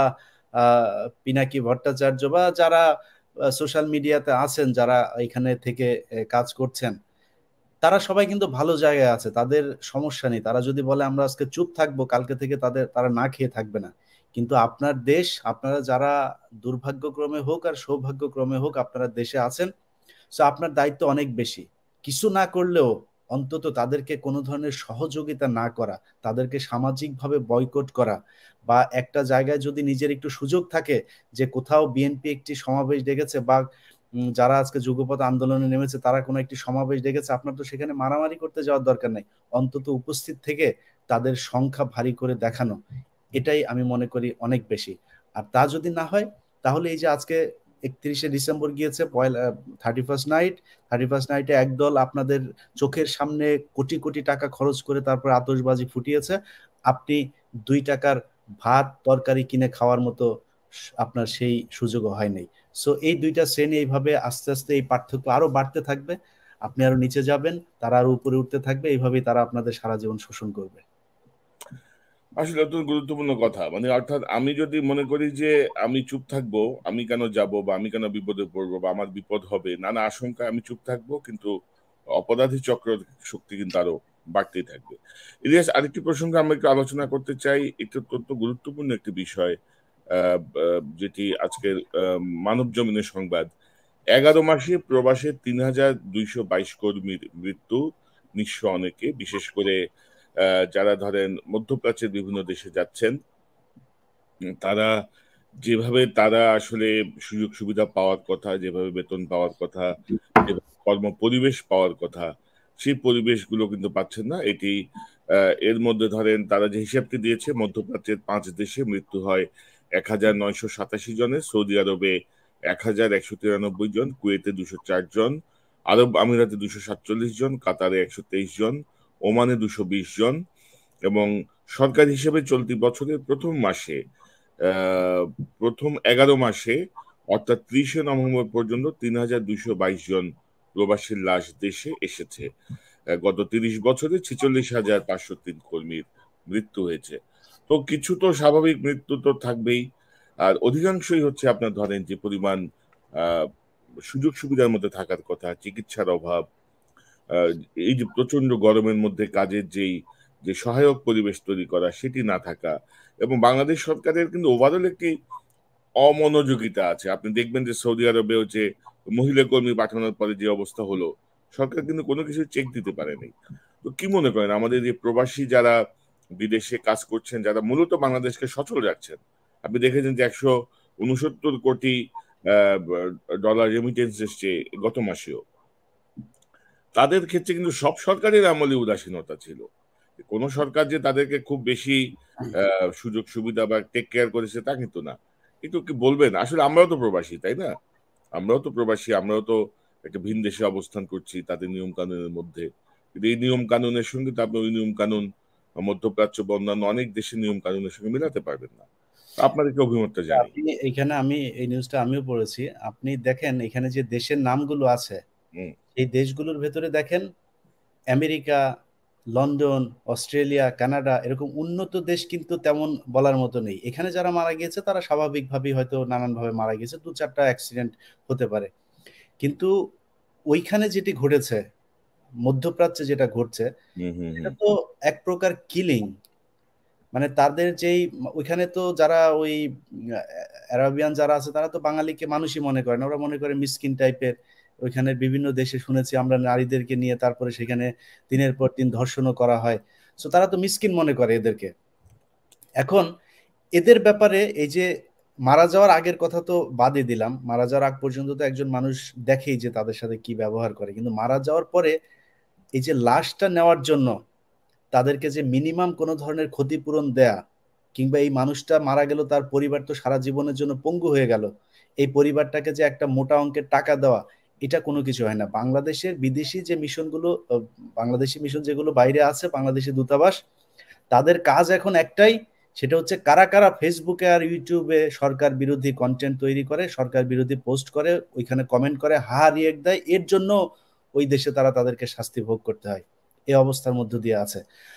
পিনাকি ভট্টাচার্য বা যারা সোশ্যাল মিডিয়াতে আছেন, যারা এখানে থেকে কাজ করছেন, তারা সবাই কিন্তু ভালো জায়গায় আছে, তাদের সমস্যা নেই। তারা যদি বলে আমরা আজকে চুপ থাকবো, কালকে থেকে তাদের তারা না খেয়ে থাকবে না। কিন্তু আপনার দেশ, আপনারা যারা দুর্ভাগ্যক্রমে হোক আর সৌভাগ্যক্রমে হোক আপনারা দেশে আছেন, সো আপনার দায়িত্ব অনেক বেশি। কিছু না করলেও অন্তত তাদেরকে কোনো ধরনের সহযোগিতা না করা, তাদেরকে সামাজিকভাবে বয়কট করা, বা একটা জায়গায় যদি নিজের একটু সুযোগ থাকে যে কোথাও বিএনপি একটি সমাবেশ ডেকেছে বা যারা আজকে যুগপৎ আন্দোলনে নেমেছে তারা কোনো একটি সমাবেশ ডেকেছে, আপনার তো সেখানে মারামারি করতে যাওয়ার দরকার নাই, অন্তত উপস্থিত থেকে তাদের সংখ্যা ভারী করে দেখানো, এটাই আমি মনে করি অনেক বেশি। আর তা যদি না হয়, তাহলে এই যে আজকে একত্রিশে ডিসেম্বর গিয়েছে, পয়লা thirty first night, thirty first নাইটে একদল আপনাদের চোখের সামনে কোটি কোটি টাকা খরচ করে তারপর আতশবাজি ফুটিয়েছে, আপনি দুই টাকার ভাত তরকারি কিনে খাওয়ার মতো আপনার সেই সুযোগও হয় নাই। সো এই দুইটা শ্রেণী এইভাবে আস্তে আস্তে এই পার্থক্য আরো বাড়তে থাকবে, আপনি আরো নিচে যাবেন, তারা আরো উপরে উঠতে থাকবে, এইভাবেই তারা আপনাদের সারা জীবন শোষণ করবে। আসলে অত্যন্ত গুরুত্বপূর্ণ কথা। মানে অর্থাৎ আমি যদি মনে করি যে আমি চুপ থাকবো, আমি কেন যাব বা আমি কেন বিপদে পড়বো বা আমার বিপদ হবে, নানা আশঙ্কা, আমি চুপ থাকবো, কিন্তু অপরাধী চক্র শক্তি কিন্তু আরো বাড়তেই থাকবে। ইলিয়াস, আরেকটি প্রসঙ্গে আমরা একটু আলোচনা করতে চাই। একটু অত্যন্ত গুরুত্বপূর্ণ একটি বিষয়, আহ, আহ, যেটি আজকের আহ, মানব জমিনের সংবাদ। এগারো মাসে প্রবাসে তিন হাজার দুইশো বাইশ কর্মীর মৃত্যু, নিঃস্ব অনেকে, বিশেষ করে আহ, যারা ধরেন মধ্যপ্রাচ্যের বিভিন্ন দেশে যাচ্ছেন, তারা যেভাবে তারা আসলে সুযোগ সুবিধা পাওয়ার কথা, যেভাবে বেতন পাওয়ার কথা, যেভাবে কর্ম পরিবেশ পাওয়ার কথা, সেই পরিবেশগুলো কিন্তু পাচ্ছেন না। এটি আহ, এর মধ্যে ধরেন তারা যে হিসাবটি দিয়েছে, মধ্যপ্রাচ্যের পাঁচ দেশে মৃত্যু হয় এক হাজার নয়শো সাতাশি জনের, সৌদি আরবে এক হাজার একশো তিরানব্বই জন, কুয়েতে দুশো চার জন, আরব আমিরাতে দুশো সাতচল্লিশ জন, কাতারে একশো তেইশ জন, ওমানে দুশো বিশ জন, এবং সরকার হিসেবে চলতি বছরের প্রথম মাসে আহ, প্রথম এগারো মাসে অর্থাৎ ত্রিশে নভেম্বর পর্যন্ত তিন হাজার দুইশো বাইশ জন প্রবাসীর লাশ দেশে এসেছে। আহ, গত তিরিশ বছরে ছেচল্লিশ হাজার পাঁচশো তিন কর্মীর মৃত্যু হয়েছে। তো কিছু তো স্বাভাবিক মৃত্যু তো থাকবেই, আর অধিকাংশই হচ্ছে আপনার ধরেন যে পরিমাণ আহ সুযোগ সুবিধার মধ্যে থাকার কথা, চিকিৎসার অভাব, আহ, এই যে প্রচন্ড গরমের মধ্যে কাজের যেই যে সহায়ক পরিবেশ তৈরি করা সেটি না থাকা, এবং বাংলাদেশ সরকারের কিন্তু ওভারঅল একটি অমনোযোগিতা আছে। আপনি দেখবেন যে সৌদি আরবেও যে মহিলা কর্মী পাঠানোর পরে যে অবস্থা হলো, সরকার কিন্তু কোনো কিছু চেক দিতে পারেনি। তো কি মনে করেন আমাদের যে প্রবাসী যারা বিদেশে কাজ করছেন, যারা মূলত বাংলাদেশকে সচল রাখছেন, আপনি দেখেছেন যে একশো উনসত্তর কোটি ডলার রেমিটেন্স এসছে গত মাসেও, তাদের ক্ষেত্রে কিন্তু সব সরকারের আমলে উদাসীনতা ছিল। কোন সরকার যে তাদেরকে খুব বেশি আহ, সুযোগ সুবিধা বা টেক কেয়ার করেছে তা কিন্তু না। কিন্তু কি বলবেন, আসলে আমরাও তো প্রবাসী, তাই না? আমরাও তো প্রবাসী, আমরাও তো একটা ভিন দেশে অবস্থান করছি তাদের নিয়ম কানুনের মধ্যে। কিন্তু এই নিয়ম কানুনের সঙ্গে তো আপনি ওই নিয়ম কানুন মধ্যপ্রাচ্য বা অন্যান্য অনেক দেশের নিয়ম কানুনের সঙ্গে মেলাতে পারবেন না। আপনাদেরকে অভিমতটা জানি। আপনি এখানে, আমি এই নিউজটা আমিও পড়েছি। আপনি দেখেন এখানে যে দেশের নামগুলো আছে, এই দেশগুলোর ভেতরে দেখেন আমেরিকা, লন্ডন, অস্ট্রেলিয়া, কানাডা এরকম উন্নত দেশ কিন্তু তেমন বলার মতো নেই। এখানে যারা মারা গিয়েছে তারা স্বাভাবিকভাবেই হয়তো নানানভাবে মারা গেছে, দু চারটা অ্যাক্সিডেন্ট হতে পারে। কিন্তু ওইখানে যেটি ঘটেছে, মধ্যপ্রাচ্যে যেটা ঘটছে, হুম হুম এটা হুম তো এক প্রকার কিলিং। মানে তাদের যেই ওইখানে তো যারা ওই অ্যারাবিয়ান যারা আছে তারা তো বাঙালিকে মানুষই মনে করে না, ওরা মনে করে মিসকিন টাইপের। ওইখানে বিভিন্ন দেশে শুনেছি আমরা নারীদেরকে নিয়ে তারপরে সেখানে দিনের পর দিন ধর্ষণও করা হয়। সো তারা তো মিসকিন মনে করে এদেরকে। এখন এদের ব্যাপারে এই যে মারা যাওয়ার আগের কথা তো বাদই দিলাম, মারা যাওয়ার আগ পর্যন্ত তো একজন মানুষ দেখেই যে তাদের সাথে কি ব্যবহার করে, কিন্তু মারা যাওয়ার পরে এই যে লাশটা নেওয়ার জন্য তাদেরকে যে মিনিমাম কোনো ধরনের ক্ষতিপূরণ দেয়া, কিংবা এই মানুষটা মারা গেল তার পরিবার তো সারা জীবনের জন্য পঙ্গু হয়ে গেল, এই পরিবারটাকে যে একটা মোটা অঙ্কের টাকা দেওয়া, এটা কোনো কিছু হয় না। বাংলাদেশের বিদেশি যে মিশনগুলো, আহ, বাংলাদেশি মিশন যেগুলো বাইরে আছে, বাংলাদেশি দূতাবাস, তাদের কাজ এখন একটাই, সেটা হচ্ছে কারা কারা ফেসবুকে আর ইউটিউবে সরকার বিরোধী কন্টেন্ট তৈরি করে, সরকার বিরোধী পোস্ট করে, ওইখানে কমেন্ট করে, হা রিয়েক্ট দেয়, এর জন্য ওই দেশে তারা তাদেরকে শাস্তি ভোগ করতে হয়। এই অবস্থার মধ্য দিয়ে আছে।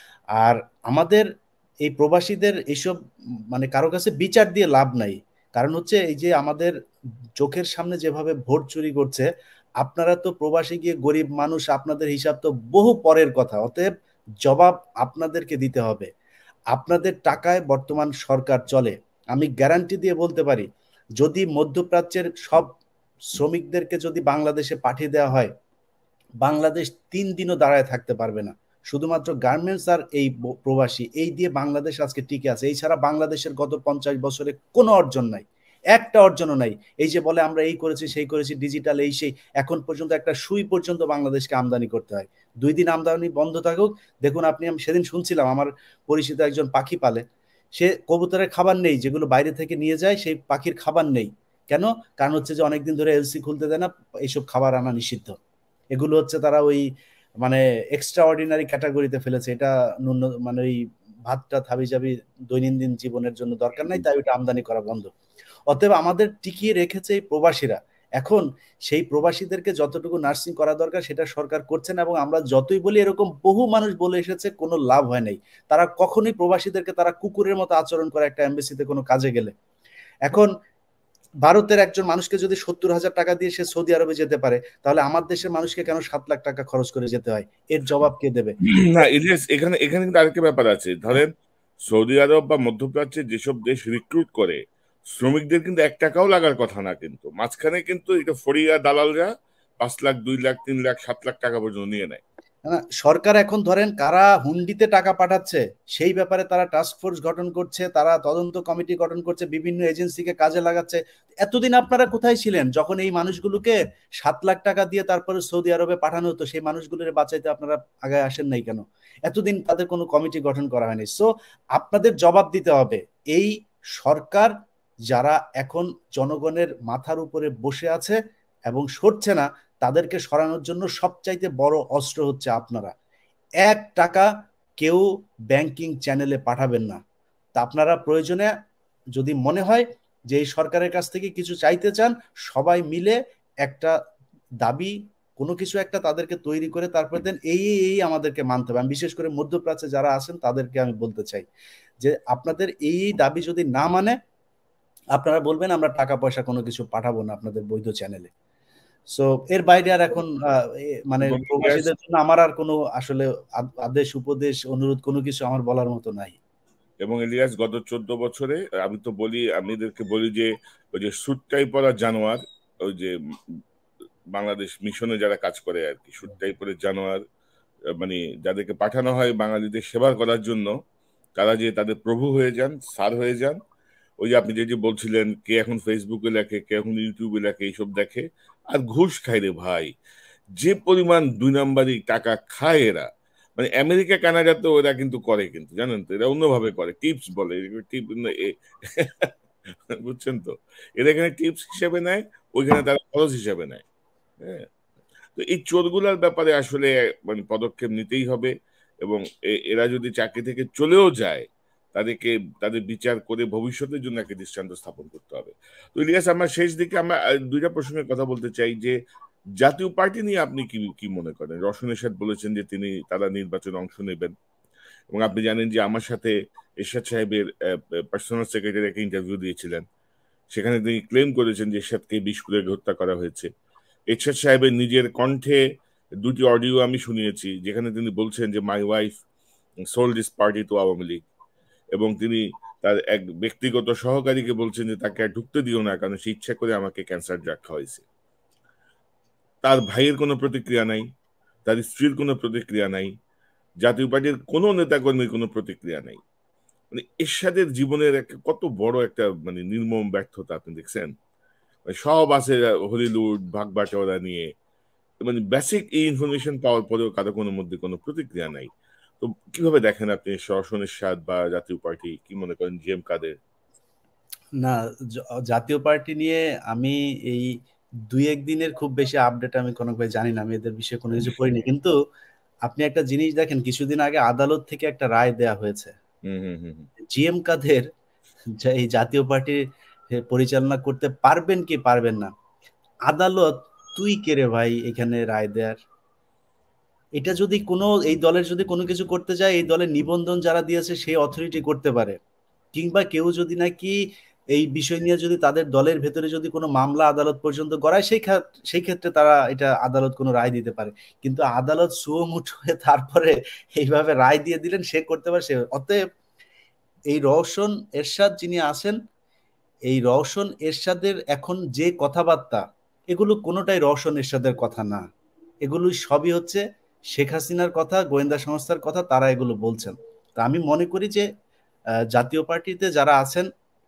আর আমাদের এই প্রবাসীদের এইসব মানে কারো কাছে বিচার দিয়ে লাভ নাই। কারণ হচ্ছে এই যে আমাদের চোখের সামনে যেভাবে ভোট চুরি করছে, আপনারা তো প্রবাসী গিয়ে গরিব মানুষ, আপনাদের হিসাব তো বহু পরের কথা। অতএব জবাব আপনাদেরকে দিতে হবে। আপনাদের টাকায় বর্তমান সরকার চলে। আমি গ্যারান্টি দিয়ে বলতে পারি, যদি মধ্যপ্রাচ্যের সব শ্রমিকদেরকে যদি বাংলাদেশে পাঠিয়ে দেওয়া হয়, বাংলাদেশ তিন দিনও দাঁড়ায় থাকতে পারবে না। শুধুমাত্র গার্মেন্টস আর এই প্রবাসী, এই দিয়ে বাংলাদেশ আজকে টিকে আছে। এই ছাড়া বাংলাদেশের গত পঞ্চাশ বছরে কোনো অর্জন নাই, একটা অর্জনও নাই। এই যে বলে আমরা এই করেছি সেই করেছি, ডিজিটাল এই সেই, এখন পর্যন্ত একটা সুই পর্যন্ত বাংলাদেশকে আমদানি করতে হয়। দুই দিন আমদানি বন্ধ থাকুক, দেখুন আপনি, আমি সেদিন শুনছিলাম আমার পরিচিত একজন পাখি পালে, সে কবুতরের খাবার নেই, যেগুলো বাইরে থেকে নিয়ে যায় সেই পাখির খাবার নেই। কেন? কারণ হচ্ছে যে অনেকদিন ধরে এলসি খুলতে দেয় না, এইসব খাবার আনা নিষিদ্ধ। এগুলো হচ্ছে তারা ওই মানে এক্সট্রা অর্ডিনারি ক্যাটাগরিতে ফেলেছে। এটা ন্যূন মানে ওই ভাতটা থাবি যাবি দৈনন্দিন জীবনের জন্য দরকার নাই, তাই ওইটা আমদানি করা বন্ধ। অতএব আমাদের টিকিয়ে রেখেছে এই প্রবাসীরা। এখন সেই প্রবাসীদেরকে যতটুকু নার্সিং করা দরকার সেটা সরকার করছে না, এবং আমরা যতই বলি, এরকম বহু মানুষ বলে এসেছে, কোনো লাভ হয় নাই। তারা কখনোই প্রবাসীদেরকে, তারা কুকুরের মতো আচরণ করে একটা এমবেসিতে কোনো কাজে গেলে। এখন ভারতের একজন মানুষকে যদি সত্তর হাজার টাকা দিয়ে সে সৌদি আরবে যেতে পারে, তাহলে আমার দেশের মানুষকে কেন সাত লাখ টাকা খরচ করে যেতে হয়? এর জবাব কে দেবে? না, ইলিয়াস, এখানে এখানে কিন্তু আরেকটা ব্যাপার আছে। ধরেন সৌদি আরব বা মধ্যপ্রাচ্যে যেসব দেশ রিক্রুট করে শ্রমিকদের কিন্তু এক টাকাও লাগার কথা না, কিন্তু মাঝখানে কিন্তু এটা ফরিয়া দালালরা পাঁচ লাখ দুই লাখ তিন লাখ সাত লাখ টাকা পর্যন্ত নিয়ে নেয়। না, সরকার এখন ধরেন কারা হুন্ডিতে টাকা পাঠাচ্ছে সেই ব্যাপারে তারা টাস্ক ফোর্স গঠন করছে, তারা তদন্ত কমিটি গঠন করছে, বিভিন্ন এজেন্সিকে কাজে লাগাচ্ছে। এতদিন আপনারা কোথায় ছিলেন যখন এই মানুষগুলোকে সাত লাখ টাকা দিয়ে তারপরে সৌদি আরবে পাঠানো হতো? সেই মানুষগুলোর বাঁচাইতে আপনারা আগে আসেন নাই কেন? এতদিন তাদের কোনো কমিটি গঠন করা হয়নি। সো আপনাদের জবাব দিতে হবে। এই সরকার যারা এখন জনগণের মাথার উপরে বসে আছে এবং সরছে না, তাদেরকে সরানোর জন্য সবচাইতে বড় অস্ত্র হচ্ছে আপনারা। এক টাকা কেউ ব্যাংকিং চ্যানেলে পাঠাবেন না। তা আপনারা প্রয়োজনে, যদি মনে হয় যে এই সরকারের কাছ থেকে কিছু চাইতে চান, সবাই মিলে একটা দাবি, কোনো কিছু একটা তাদেরকে তৈরি করে তারপরে দেন, এই এই এই আমাদেরকে মানতে হবে। আমি বিশেষ করে মধ্যপ্রাচ্যে যারা আছেন তাদেরকে আমি বলতে চাই যে আপনাদের এই এই দাবি যদি না মানে, আপনারা বলবেন আমরা টাকা পয়সা কোনো কিছু পাঠাবো না আপনাদের বৈধ চ্যানেলে। সো এর বাইরে আর এখন আহ, এ- মানে এবং ইলিয়াস প্রবাসীদের জন্য আমার আর কোনো আসলে আদ- আদেশ উপদেশ অনুরোধ কোনো কিছু আমার বলার মতো নাই। এবং ইলিয়াস গত চোদ্দ বছরে আমি তো বলি, আমিদেরকে বলি যে ওই যে সুটটাই পরা জানোয়ার, ওই যে বাংলাদেশ মিশনে যারা কাজ করে আর কি, সুটটাই পরে জানোয়ার, মানে যাদেরকে পাঠানো হয় বাঙালিদের সেবা করার জন্য, তারা যে তাদের প্রভু হয়ে যান, স্যার হয়ে যান। ওই যে আপনি যে যে বলছিলেন, কে এখন ফেসবুকে লেখে, কে এখন ইউটিউবে লেখে, এইসব দেখে আর ঘুষ খায় রে ভাই। যে পরিমাণ দুই নাম্বারই টাকা খায় এরা, মানে আমেরিকা কানাডা তো ওরা কিন্তু করে, কিন্তু জানেন তো এরা অন্যভাবে করে, টিপস বলে, টিপ, বুঝছেন তো, এরা এখানে টিপস হিসেবে নেয়, ওইখানে তারা খরচ হিসেবে নেয়। হ্যাঁ, তো এই চোরগুলার ব্যাপারে আসলে মানে পদক্ষেপ নিতেই হবে। এবং এ- এরা যদি চাকরি থেকে চলেও যায়, তাদেরকে তাদের বিচার করে ভবিষ্যতের জন্য একটা দৃষ্টান্ত স্থাপন করতে হবে। তো ইলিয়াস, আমরা শেষ দিকে আমরা দুইটা প্রসঙ্গে কথা বলতে চাই যে জাতীয় পার্টি নিয়ে আপনি কি কি মনে করেন? রওশন এরশাদ বলেছেন যে তিনি তারা নির্বাচনে অংশ নেবেন, এবং আপনি জানেন যে আমার সাথে এরশাদ সাহেবের পার্সোনাল সেক্রেটারি একটা ইন্টারভিউ দিয়েছিলেন, সেখানে তিনি ক্লেম করেছেন যে এরশাদকে বিষ প্রয়োগে হত্যা করা হয়েছে। এরশাদ সাহেবের নিজের কণ্ঠে দুটি অডিও আমি শুনিয়েছি, যেখানে তিনি বলছেন যে my wife sold this party to Awami League, এবং তিনি তার এক ব্যক্তিগত সহকারীকে বলছেন যে তাকে আর ঢুকতে দিও না, কারণ সে ইচ্ছা করে আমাকে ক্যান্সার ড্রাগ খাওয়াইছে। তার ভাইয়ের কোনো প্রতিক্রিয়া নাই, তার স্ত্রীর কোনো প্রতিক্রিয়া নাই, জাতীয় পার্টির কোনো নেতাকর্মীর কোনো প্রতিক্রিয়া নাই। মানে এরশাদের জীবনের একটা কত বড় একটা মানে নির্মম ব্যর্থতা আপনি দেখছেন। সব আছে হলিউড ভাগ বাটোয়ারা নিয়ে, মানে বেসিক এই ইনফরমেশন পাওয়ার পরেও কারো কোনো মধ্যে কোনো প্রতিক্রিয়া নাই। তো কিভাবে দেখেন আপনি রওশন এরশাদ বা জাতীয় পার্টি, কি মনে করেন জি এম কাদের? না, জাতীয় পার্টি নিয়ে আমি এই দুই একদিনের খুব বেশি আপডেট আমি কোনো ভাই জানি না, আমি এদের বিষয়ে কোনো কিছু পড়িনি। কিন্তু আপনি একটা জিনিস দেখেন, কিছুদিন আগে আদালত থেকে একটা রায় দেয়া হয়েছে, হুম হুম হুম জি এম কাদের এই জাতীয় পার্টি পরিচালনা করতে পারবেন কি পারবেন না। আদালত তুই কে রে ভাই এখানে রায় দেয়ার? এটা যদি কোনো এই দলের যদি কোনো কিছু করতে যায়, এই দলের নিবন্ধন যারা দিয়েছে সেই অথরিটি করতে পারে, কিংবা কেউ যদি নাকি এই বিষয় নিয়ে যদি তাদের দলের ভেতরে যদি কোনো মামলা আদালত পর্যন্ত গড়ায়, সেই সেই ক্ষেত্রে তারা এটা আদালত কোনো রায় দিতে পারে। কিন্তু আদালত সুমুঠ হয়ে তারপরে এইভাবে রায় দিয়ে দিলেন, সে করতে পারে সে। অতএব এই রওশন এরশাদ যিনি আছেন, এই রওশন এরশাদের এখন যে কথাবার্তা, এগুলো কোনোটাই রওশন এরশাদের কথা না। এগুলো সবই হচ্ছে শেখ হাসিনার কথা, গোয়েন্দা সংস্থার কথা, তারা এগুলো বলছেন। তা আমি মনে করি যে জাতীয় পার্টিতে যারা আছেন,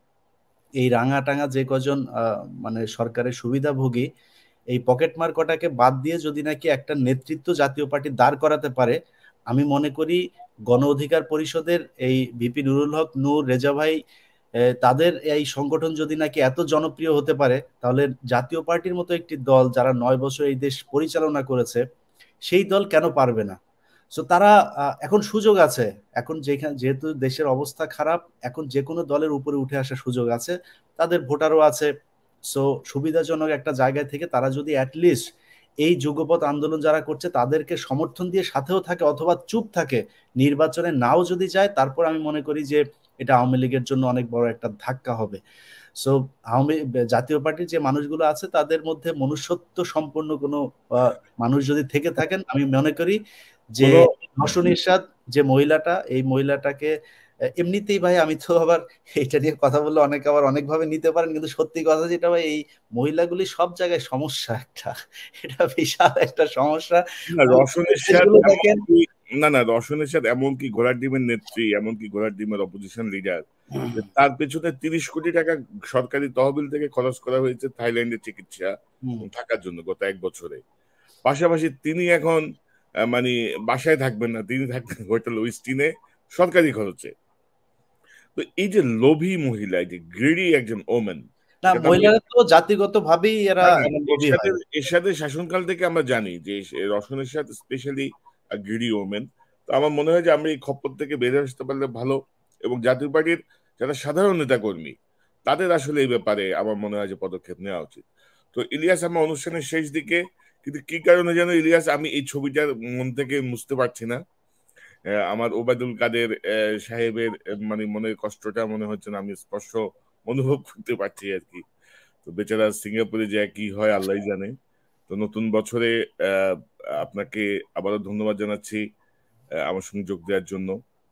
এই রাঙা টাঙা যে কজন মানে সরকারের সুবিধাভোগী, এই পকেটমার কটাকে বাদ দিয়ে যদি নাকি একটা নেতৃত্ব জাতীয় পার্টি দাঁড় করাতে পারে, আমি মনে করি গণ অধিকার পরিষদের এই ভিপি নুরুল হক নূর, রেজা ভাই, তাদের এই সংগঠন যদি নাকি এত জনপ্রিয় হতে পারে, তাহলে জাতীয় পার্টির মতো একটি দল যারা নয় বছর এই দেশ পরিচালনা করেছে, সেই দল কেন পারবে না? সো তারা এখন সুযোগ আছে, এখন যেখানে যেহেতু দেশের অবস্থা খারাপ, এখন যে কোনো দলের উপরে উঠে আসার সুযোগ আছে, তাদের ভোটারও আছে। সো সুবিধাজনক একটা জায়গায় থেকে তারা যদি অ্যাটলিস্ট এই যুগপৎ আন্দোলন যারা করছে তাদেরকে সমর্থন দিয়ে সাথেও থাকে, অথবা চুপ থাকে, নির্বাচনে নাও যদি যায়, তারপর আমি মনে করি যে এটা আওয়ামী লীগের জন্য অনেক বড় একটা ধাক্কা হবে। সো আওয়ামী জাতীয় পার্টির যে মানুষগুলো আছে তাদের মধ্যে মনুষ্যত্ব সম্পন্ন কোনো মানুষ যদি থেকে থাকেন, আমি মনে করি যে রওশন এরশাদ যে মহিলাটা, এই মহিলাটাকে এমনিতেই ভাই, আমি তো আবার এটা নিয়ে কথা বললে অনেকে আবার অনেকভাবে নিতে পারেন, কিন্তু সত্যি কথা যেটা ভাই, এই মহিলাগুলি সব জায়গায় সমস্যা একটা, এটা বিশাল একটা সমস্যা। রওশন এরশাদ দেখেন, না না রওশন এরশাদ এমনকি ঘোড়ার ডিমের নেত্রী, এমনকি ঘোড়ার ডিমের অপোজিশন লিডার, তার পেছনে তিরিশ কোটি টাকা সরকারি তহবিল থেকে খরচ করা হয়েছে থাইল্যান্ডে চিকিৎসা থাকার জন্য গত এক বছরে। পাশাপাশি তিনি এখন মানে বাসায় থাকবেন না, তিনি থাকবেন হোটেল উইস্টিনে সরকারি খরচে। তো এই যে লোভী মহিলা, এই যে গ্রিডি একজন ওমেন, না, মহিলারা তো জাতিগতভাবেই এরা লোভী হয়। এরশাদের শাসনকাল থেকে আমরা জানি যে Rowshan Ershad specially greedy women. তো আমার মনে হয় যে আমরা এই খপ্পর থেকে বেরিয়ে আসতে পারলে ভালো, এবং জাতীয় পার্টির যারা সাধারণ নেতাকর্মী তাদের আসলে এই ব্যাপারে আমার মনে হয় যে পদক্ষেপ নেওয়া উচিত। তো ইলিয়াস, আমার অনুষ্ঠানের শেষ দিকে, কিন্তু কি কারণে যেন ইলিয়াস আমি এই ছবিটার মন থেকে মুছতে পারছি না। আমার ওবায়দুল কাদের সাহেবের মানে মনের কষ্টটা মনে হচ্ছে না আমি স্পর্শ অনুভব করতে পারছি আর কি। তো বেচারা সিঙ্গাপুরে যে কি হয় আল্লাহ জানে। তো নতুন বছরে আপনাকে আবারও ধন্যবাদ জানাচ্ছি আমার সঙ্গে যোগ দেওয়ার জন্য।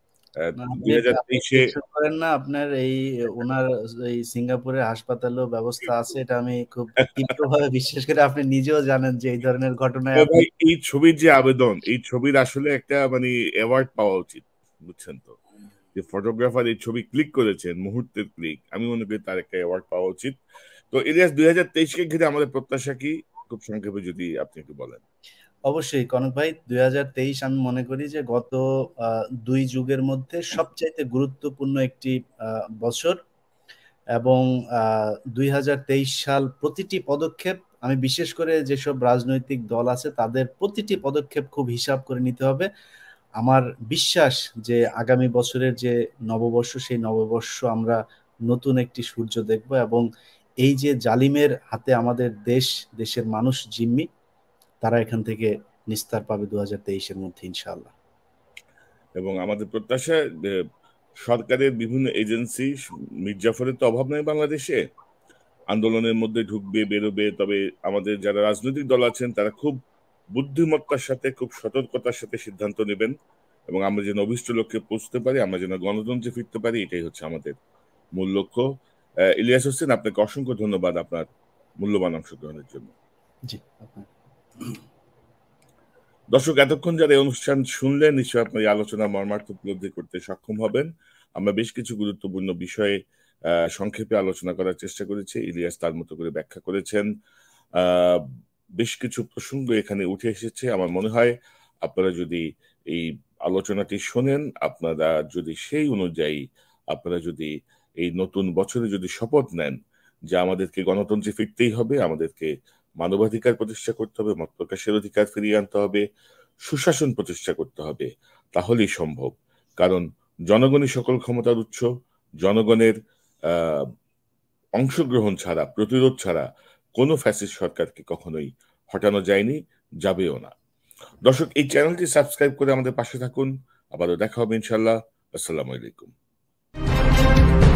দুই হাজার তেইশে করেন না, আপনার এই ওনার এই সিঙ্গাপুরের হাসপাতালেও ব্যবস্থা আছে, এটা আমি খুব তীব্রভাবে বিশ্বাস করি। আপনি নিজেও জানেন যে এই ধরনের ঘটনায় এই ছবির যে আবেদন, এই ছবির আসলে একটা মানে অ্যাওয়ার্ড পাওয়া উচিত, বুঝছেন তো? যে ফটোগ্রাফার এই ছবি ক্লিক করেছেন, মুহূর্তের ক্লিক, আমি মনে করি তার একটা অ্যাওয়ার্ড পাওয়া উচিত। তো ইলিয়াস, দুই হাজার তেইশকে ঘিরে আমাদের প্রত্যাশা কি, খুব সংক্ষেপে যদি আপনি একটু বলেন। অবশ্যই কনক ভাই, দুই হাজার তেইশ আমি মনে করি যে গত দুই যুগের মধ্যে সবচাইতে গুরুত্বপূর্ণ একটি বছর, এবং দুই হাজার তেইশ সাল প্রতিটি পদক্ষেপ, আমি বিশেষ করে যেসব রাজনৈতিক দল আছে তাদের প্রতিটি পদক্ষেপ খুব হিসাব করে নিতে হবে। আমার বিশ্বাস যে আগামী বছরের যে নববর্ষ, সেই নববর্ষ আমরা নতুন একটি সূর্য দেখব, এবং এই যে জালিমের হাতে আমাদের দেশ, দেশের মানুষ জিম্মি, তারা এখান থেকে নিস্তার পাবে দু হাজার তেইশের মধ্যে ইনশাআল্লাহ। এবং আমাদের প্রত্যাশা, সরকারের বিভিন্ন এজেন্সি, মির্জাফরের তো অভাব নাই বাংলাদেশে, আন্দোলনের মধ্যে ঢুকবে, বেরোবে। তবে আমাদের যারা রাজনৈতিক দল আছেন তারা খুব বুদ্ধিমত্তার সাথে, খুব সতর্কতার সাথে সিদ্ধান্ত নেবেন, এবং আমরা যেন অভিষ্ট লক্ষ্যে পৌঁছতে পারি, আমরা যেন গণতন্ত্রে ফিরতে পারি, এটাই হচ্ছে আমাদের মূল লক্ষ্য। ইলিয়াস হোসেন, আপনাকে অসংখ্য ধন্যবাদ আপনার মূল্যবান অংশগ্রহণের জন্য। জি। দর্শক, এতক্ষণ যারা এই অনুষ্ঠান শুনলেন, নিশ্চয়ই আপনার এই আলোচনা মর্মার্থ উপলব্ধি করতে সক্ষম হবেন। আমরা বেশ কিছু গুরুত্বপূর্ণ বিষয়ে আহ সংক্ষেপে আলোচনা করার চেষ্টা করেছি, ইলিয়াস তার মতো করে ব্যাখ্যা করেছেন। আহ বেশ কিছু প্রসঙ্গ এখানে উঠে এসেছে। আমার মনে হয় আপনারা যদি এই আলোচনাটি শোনেন, আপনারা যদি সেই অনুযায়ী আপনারা যদি এই নতুন বছরে যদি শপথ নেন যে আমাদেরকে গণতন্ত্রে ফিরতেই হবে, আমাদেরকে মানবাধিকার প্রতিষ্ঠা করতে হবে, মত প্রকাশের অধিকার ফিরিয়ে আনতে হবে, সুশাসন প্রতিষ্ঠা করতে হবে, তাহলেই সম্ভব। কারণ জনগণই সকল ক্ষমতার উৎস। জনগণের আহ অংশগ্রহণ ছাড়া, প্রতিরোধ ছাড়া কোনো ফ্যাসিস্ট সরকারকে কখনোই হটানো যায়নি, যাবেও না। দর্শক, এই চ্যানেলটি সাবস্ক্রাইব করে আমাদের পাশে থাকুন। আবারও দেখা হবে ইনশাল্লাহ। আসসালামু আলাইকুম।